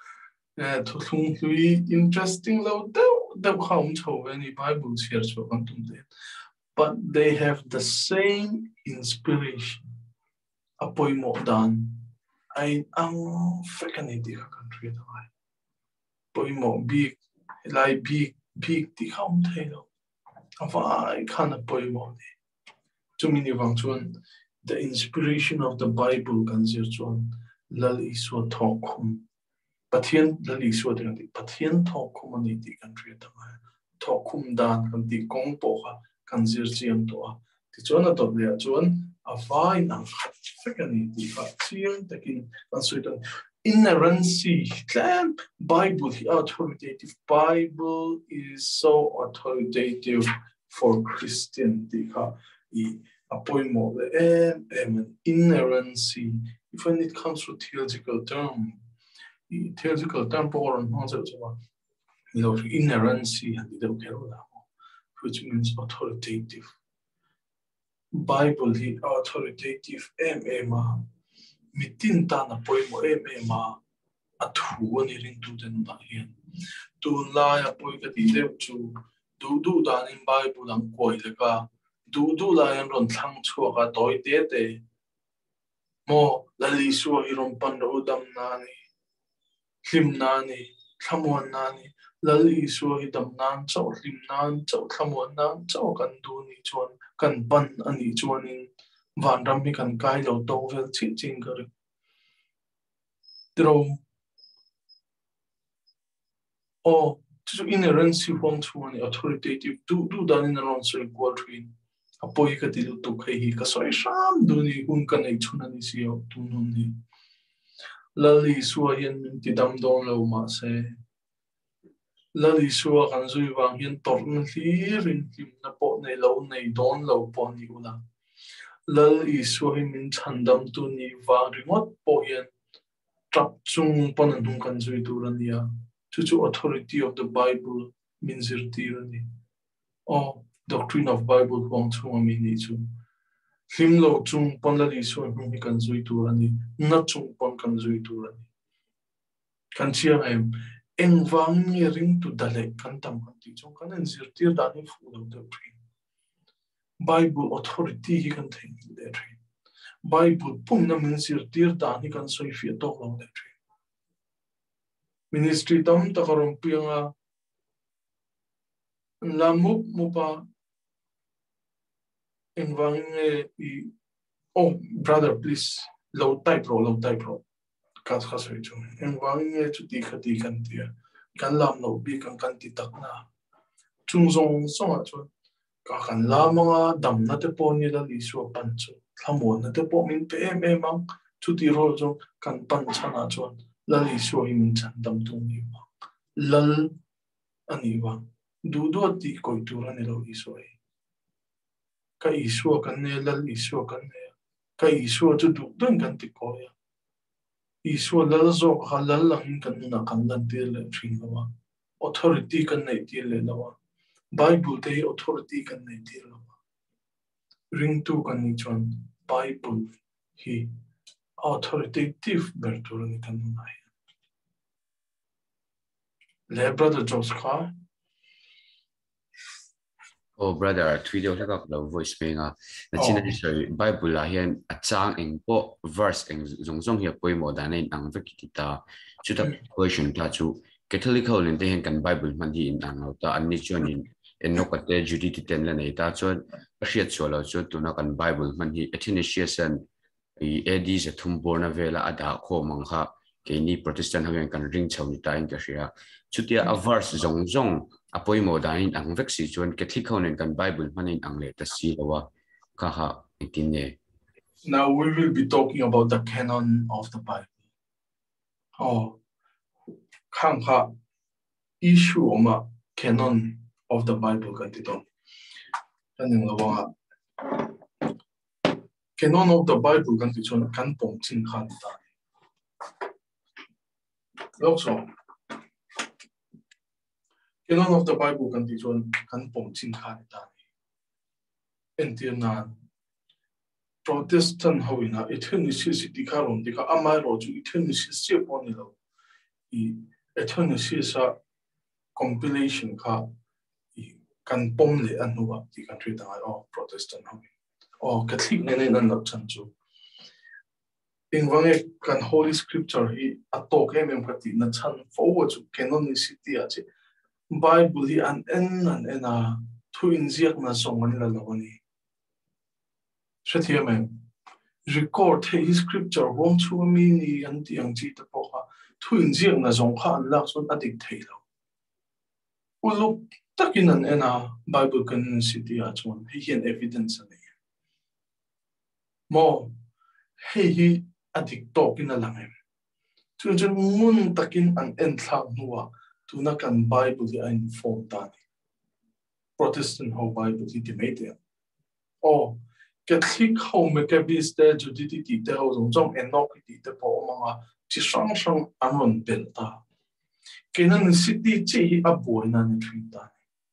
To interesting low the home to any Bibles here so but they have the same inspiration. Apoy mo dan ay ang frekanity ka country daw. Apoy mo big like big di kaum tayo. Ava kan apoy mo di. Tumini wang chuan the inspiration of the Bible kan sir chuan lali so talkum. Pathian lali so dengan di pathian talkum ani di country daw. Talkum dan kan di kong po kan sir siam to. Ti chuan ato dia chuan avai nang frekanity di ka siang takin consider inerrancy. Bible, the authoritative Bible is so authoritative for Christian. Inerrancy. If when it comes to theological term, inerrancy, which means authoritative. Bible, the authoritative mitin ta na poi mo ma athu ni ring tu den ba hian tu la ya poi ka ti le chu du da in Bible ang koi le ka du la yan ron thang chu ka toi te mo la li su hi ron pan ro dam na ni hlim na ni thamon na ni la li su hi dam nan chau hlim nan chau thamon nan chau kan du ni chon kan pan ani chuanin van ram mi kan kai lo to vel chi ching kar tro o to inerrancy form chuan authoritative do dan in around so equal twin apoi ka dilu to khai hi ka soi sham du ni hun kan ei chuna ni sio tu nun ni lali suwa hian ti dam don lo ma se lali suwa kan zui wang hian torn hlir in him na po nei lo nei don lo po ni ula lal isu min chandam tu ni wa remote po hian trap chung pan dung kan zui turania chu authority of the Bible means irtirani oh doctrine of Bible wang chung mi ni chu him lo chung pan la isu mi kan zui turani na chung pan kan zui turani kan chiang em eng wang ni ring tu dale kan tam kan ti chung kan irtir dani fu lo doctrine Bible authority hi kan thing there Bible pum na min irtir dani kan soi fi to lo there ministry tam takarom pianga lamup mupa eng wang e oh brother please low type ro kas khasoi chu eng wang e chu ti khati kan tia kan lam no bi kan ti tak na chung zong song a chu ka kan la mga dam na te po ni la li su pan chu thamon na te po min pe mang chu ti ro chu kan pan chana chu la li su hi min chan dam tu ni ma lal ani wa du ti koi tu ra ne lo i so ka i su kan ne lal i su kan ne ka i su chu du don kan ti ko ya i su lal zo ha lal lang kan na kan lan ti le thin wa authority kan nei ti le lawa Bible te authority kan nei ti lo ring tu kan ni chon Bible hi authoritative bertur ni kan nai le brother Joska oh brother video la ka lo voice menga na china so Bible la hian a chang eng po verse eng zong hi poi mo da nei ang veki kita chuta question ta chu Catholic holin te hen kan Bible man hi in ang ta an ni chonin en no kate judity ten la nei ta chon a hriat chola chu tu na kan Bible man hi Athanasian I AD se thum borna vela ada kho mangha ke ni Protestant hawen kan ring chawni ta in ka hria chutia a verse zong apoi mo dain ang veksi chuan Catholic honen kan Bible manin ang le ta si lawa ka ha itine. Now we will be talking about the canon of the Bible. Oh, khang kha issue oma canon of the Bible kan ti don. Kaning lawa canon of the Bible kan ti chuan kan pom chin khan ta. Also, canon of the Bible kan ti chuan kan pom chin khan ta. Entianan Protestant hoina ethnicity dikaron dika amai ro ju ethnicity poni lo I ethnicity sa compilation kha I kan pom le anuwa di country da o Protestant hoin o Catholic ne nan lo chan chu ingwange kan Holy Scripture hi atok em khati na chan forward chu canonicity a che Bible hi an en thu injiak na songan la lawani Shathiam record his scripture won't to me and the young cheat poha to injing as on khan laks on adik tailo. Look takin an ena Bible can city at one he an evidence more he adik talk in a lamem. To the moon takin an entlang noa to nak an Bible the informed dani. Protestant how Bible the debate. Oh Catholic home makabis te juditi te ho zong enokiti te po mga chi sang anon belta kenan city chi aboy na ni trinta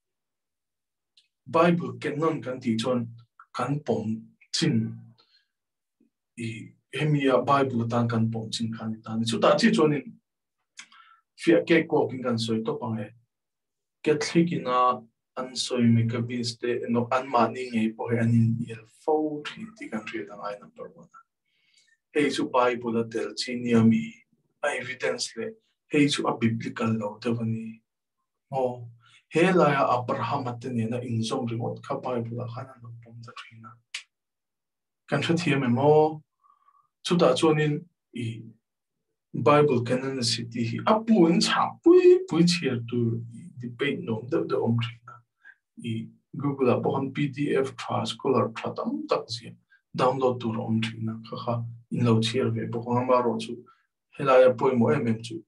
Bible kenan kan ti chon kan pom chin I hemia Bible tan kan pom chin kan tan chu ta chi chon in fia ke ko king kan soi to pange Catholic ina an soi makabis te no an mani ngai po anin il fo ti kan tri ta ai number 1 hey chu Bible tel chiniami evidence le hey chu a biblical law te vani oh he la ya Abraham atene na in zom remote kha Bible khana no pom da trina kan thiam mo chu ta chonin I Bible canonicity hi apu in cha pui chier tu debate no the trina I Google upon PDF scholar tratam taxi download to rom trina kha in lo chier ve bo ma ro chu helaya poi mo chu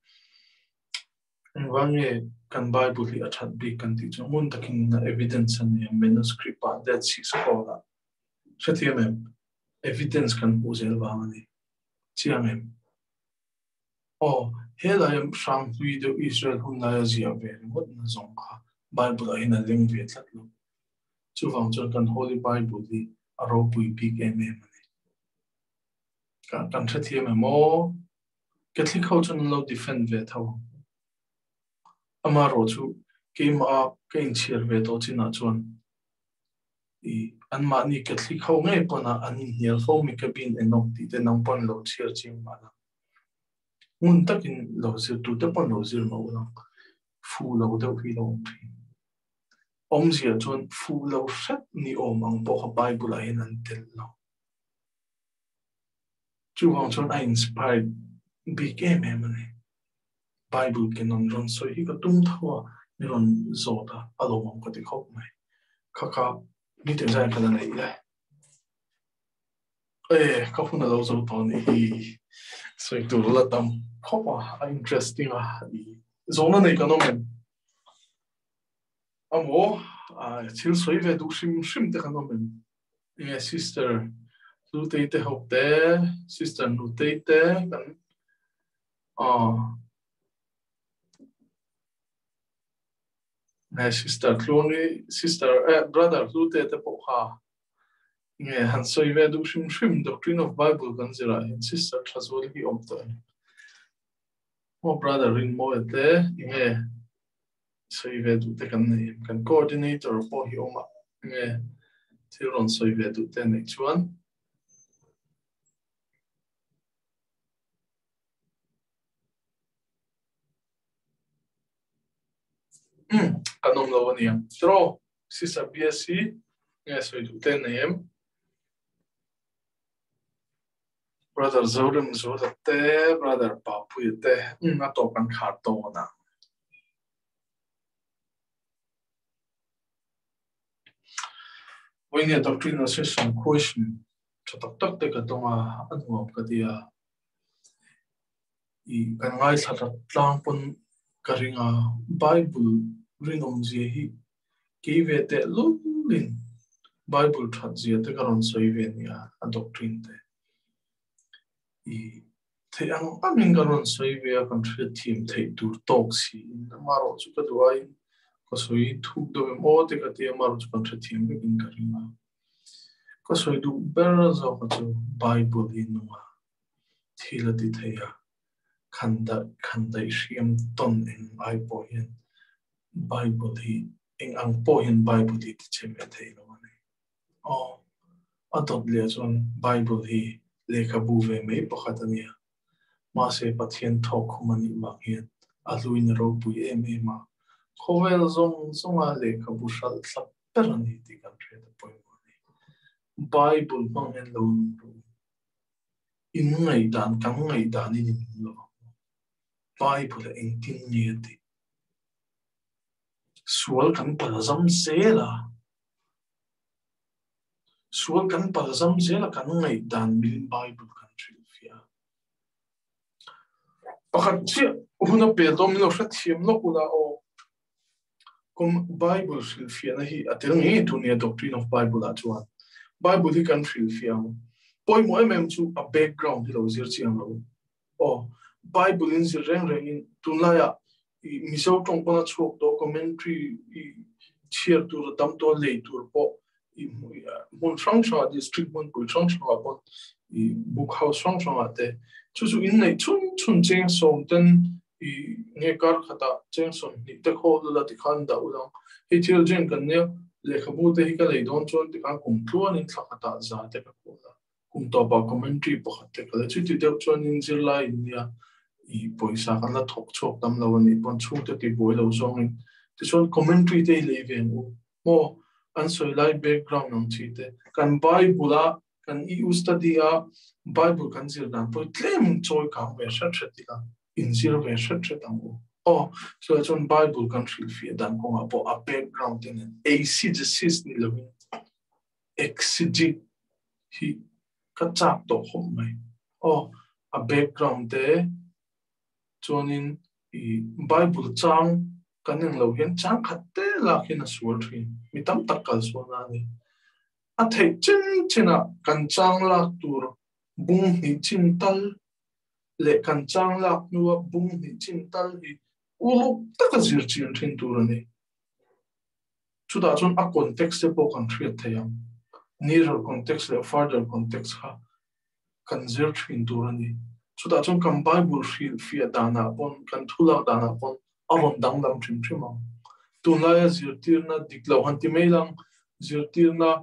wange kan Bible hi athat bi kan ti chu mun takin na evidence and manuscript pa that six scholar Shathiam evidence kan uzel wangani chiang oh helaya sham video Israel hunaya zia ve what na zong kha Bible in a ling ve tlat lo chu wang chon kan Holy Bible hi aro pui big kan Shathiam mo Catholic culture lo defend ve thaw amaro chu came up kain chier ve to china chon I an ma ni Catholic ho ngai pona an hial fo mi kabin enok ti te nang pon lo chier ching ma la mun takin lo zir tu te pon lo zir mo lang fu lo de hi lo om zia chon fu lo shat ni om ang po Bible a hin an tel lo chu wang chon I inspired big Bible kenon ron so hi ka tum thawa ni ron zota alomam ka ti khop mai kaka ni te jai kana nei le ka phuna lo zo to ni hi so I do la tam khopa interesting zona nei kana men amo chil soi ve du shim te kana men sister lu te hop te sister nu te kan sister clone sister brother lu te po ha nge han soi ve du shim Doctrine of Bible kan zira sister thazol hi omto mo brother ring mo te nge soi ve du te kan coordinator po hi oma nge tiron soi ve du te nei chuan kanom lo nia tro sister BSc nge soi du te nei brother Zorim Zoda te brother Papu te na to kan kharto na when you doctrinal session question tak te ka tonga anu ka dia I kan ngai thata tlang pon karinga Bible ringom je hi ke ve te lulin Bible that je te karon soive nia a doctrine te I te ang amin karon soive a kan thre team te tur talk si maro chu ka duai ko soi thuk do mo te ka te maro chu kan thre team be in karinga ko soi du ber zo ka chu Bible in wa thila ti theya khanda shriam ton in Bible in Bible hi eng ang po in Bible hi ti cheme thei lo ani o adot le chon Bible hi lekha bu ve me pakhatania ma se pathian thok khumani ma hian aluin ro pui em ma khovel zong zonga lekha bu shal thlap perani ti kan thre da poi ani Bible bang en lo in ngai dan kang ngai dan ni lo Bible eng tin ni ti sual kan palazam zela sual kan palazam zela kan ngai dan bil Bible kan trilfia pakhat chi huna pe to mi lo thiam lo kula o kom Bible trilfia na hi atel ngi tu ni doctrine of Bible atwan Bible hi kan trilfia poi mo chu a background hi lo zir chiang lo o Bible in zir reng in tunlaya miso tong pona chok do commentary cheer to dam to le tur po mon sang cha district mon po sang cha po book house sang cha ate chu in nei chun cheng som ten nge kar khata cheng som ni te kho la ti khan da ulang he thil jen kan ne le khabu te hi ka le don chon ti ka kum tluan in thakata za te ka ko la kum to ba commentary po khatte ka chu ti de chon in zir la in ya poisa kan la thok chok tam lo ni pon chu te ti boi lo zong in ti chon commentary te le ve mo an soi lai background ang chi te kan Bible a kan study a Bible kan zir dan poi claim choi ka ve sha thati la in zir ve sha thata o so chon Bible kan feel fi dan ko a po a background in exegesis ni lo exegete hi ka chak to hom mai o a background te chonin Bible chang kaneng lo hian chang khatte la hin a sual thin mitam takkal sona ni a thei china kan chang la tur bung hi chin tal le kan chang la nuwa bung hi chin tal hi ulu takazir chin thin tur ani chuda chon a context e po kan thriat thayam nearer context le further context ha kan zir thin tur ani chuda chon kan Bible fi dana pon kan thula dana pon aron dang dam thin thima tunaya zirtirna diklo hanti meilang zirtirna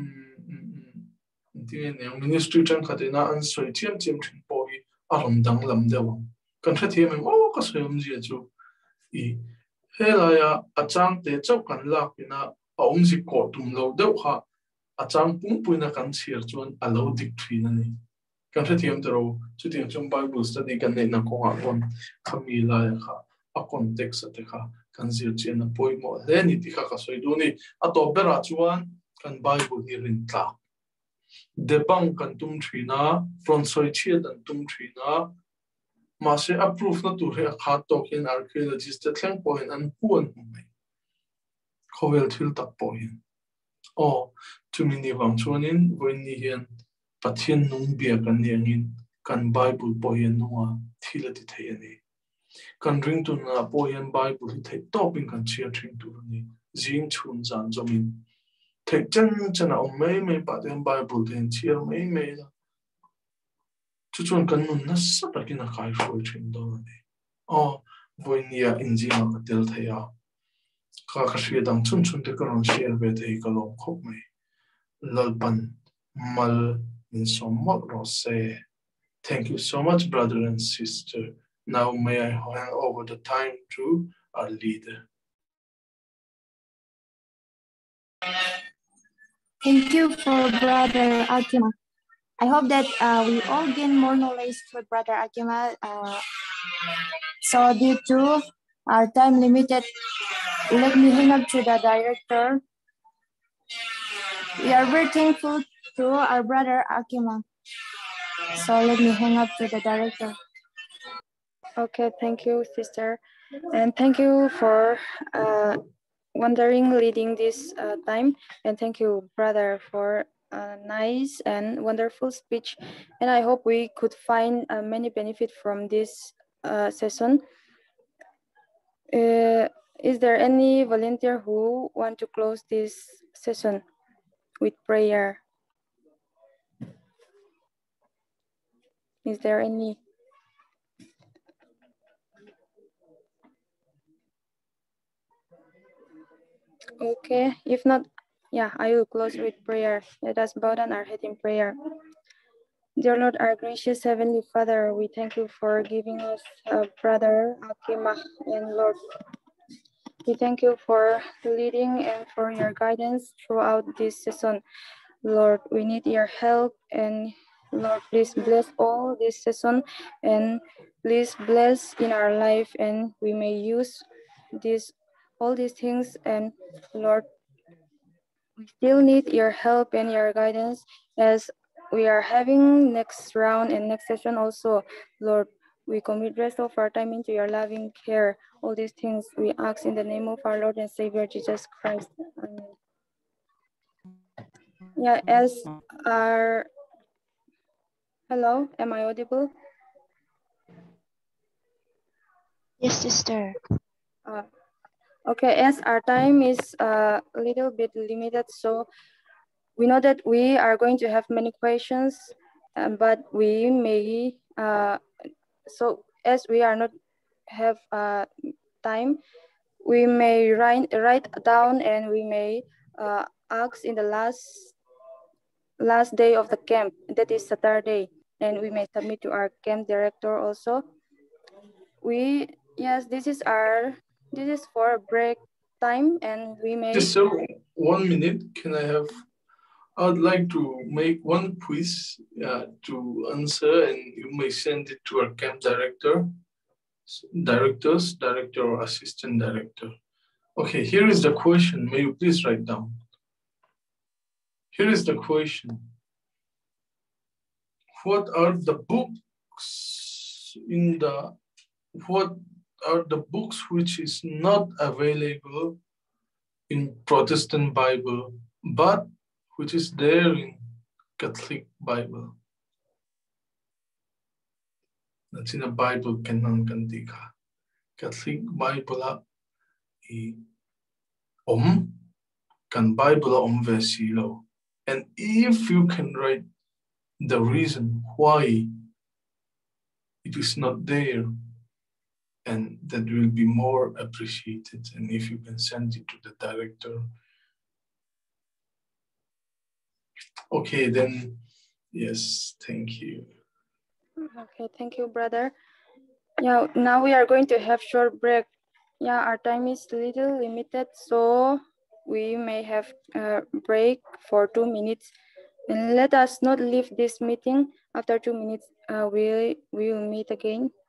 ministry chan khatina an soi chiam thin po hi aron dang lam dewa kan thathiam o ka soyam ji chu helaya achang te chau kan lakina aumji ko tum lo deuh kha achang pungpuina kan chhir chuan alo dik thina ni kan thathiam tero chuting chum Bible study kan nei na ko ha pon khami la kha a context ate kha kan zir chen na poi mo le ni ti kha ka soi du ni a to bera chuan kan Bible hi rin tla debang kan tum thina front soi chia dan tum thina ma se approve na tu he kha to kin archaeologist te thleng po hin an puan mai khowel thil tak po hin o chumi ni wang chuanin voin ni hian pathian nung bia kan ni angin kan Bible po hian nuwa thila ti thei ani kan ring tu na po hian Bible hi thei topin kan chia thing tu ni jing chun zan zomin thei chan a mai pa den Bible den chia mai la chuchun kan nun na sa takin a kai foi thin do ni o voinia injina ka tel theya ka hria dang chun te karon share ve thei ka lom khop mai lalpan mal in somot ro say thank you so much brother and sister. Now may I hand over the time to our leader. Thank you for Brother Akima. I hope that we all gain more knowledge for Brother Akima. So due to our time limited, let me hand up to the director. We are very thankful to our brother Akima. So let me hang up to the director. Okay, thank you, sister. And thank you for leading this time. And thank you, brother, for a nice and wonderful speech. And I hope we could find many benefit from this session. Is there any volunteer who want to close this session with prayer? Is there any? Okay, if not, yeah, I will close with prayer. Let us bow down our head in prayer. Dear Lord, our gracious Heavenly Father, we thank you for giving us Brother Akima, and Lord, we thank you for leading and for your guidance throughout this season. Lord, we need your help, and Lord, please bless all this season, and please bless in our life, and we may use all these things, and Lord, we still need your help and your guidance as we are having next round and next session also. Lord, we commit rest of our time into your loving care. All these things we ask in the name of our Lord and Savior Jesus Christ. Amen. Yeah, as our hello, am I audible? Yes, sister. Okay, as our time is a little bit limited, so we know that we are going to have many questions, but we may, so as we are not have time, we may write down, and we may ask in the last day of the camp, that is Saturday, and we may submit to our camp director also. This is for break time, and we may. Just 1 minute, can I have? I'd like to make one quiz to answer, and you may send it to our camp director, director or assistant director. Okay, here is the question. May you please write down? Here is the question. What are the books which is not available in Protestant Bible, but which is there in Catholic Bible? That's in the Bible canon kantika. Catholic Bible kan Bible versilo. And if you can write the reason why it is not there, and that will be more appreciated. And if you can send it to the director. Okay, then, yes, thank you. Okay, thank you, brother. Yeah, now we are going to have short break. Yeah, our time is a little limited, so we may have a break for 2 minutes. And let us not leave this meeting after 2 minutes. We will meet again.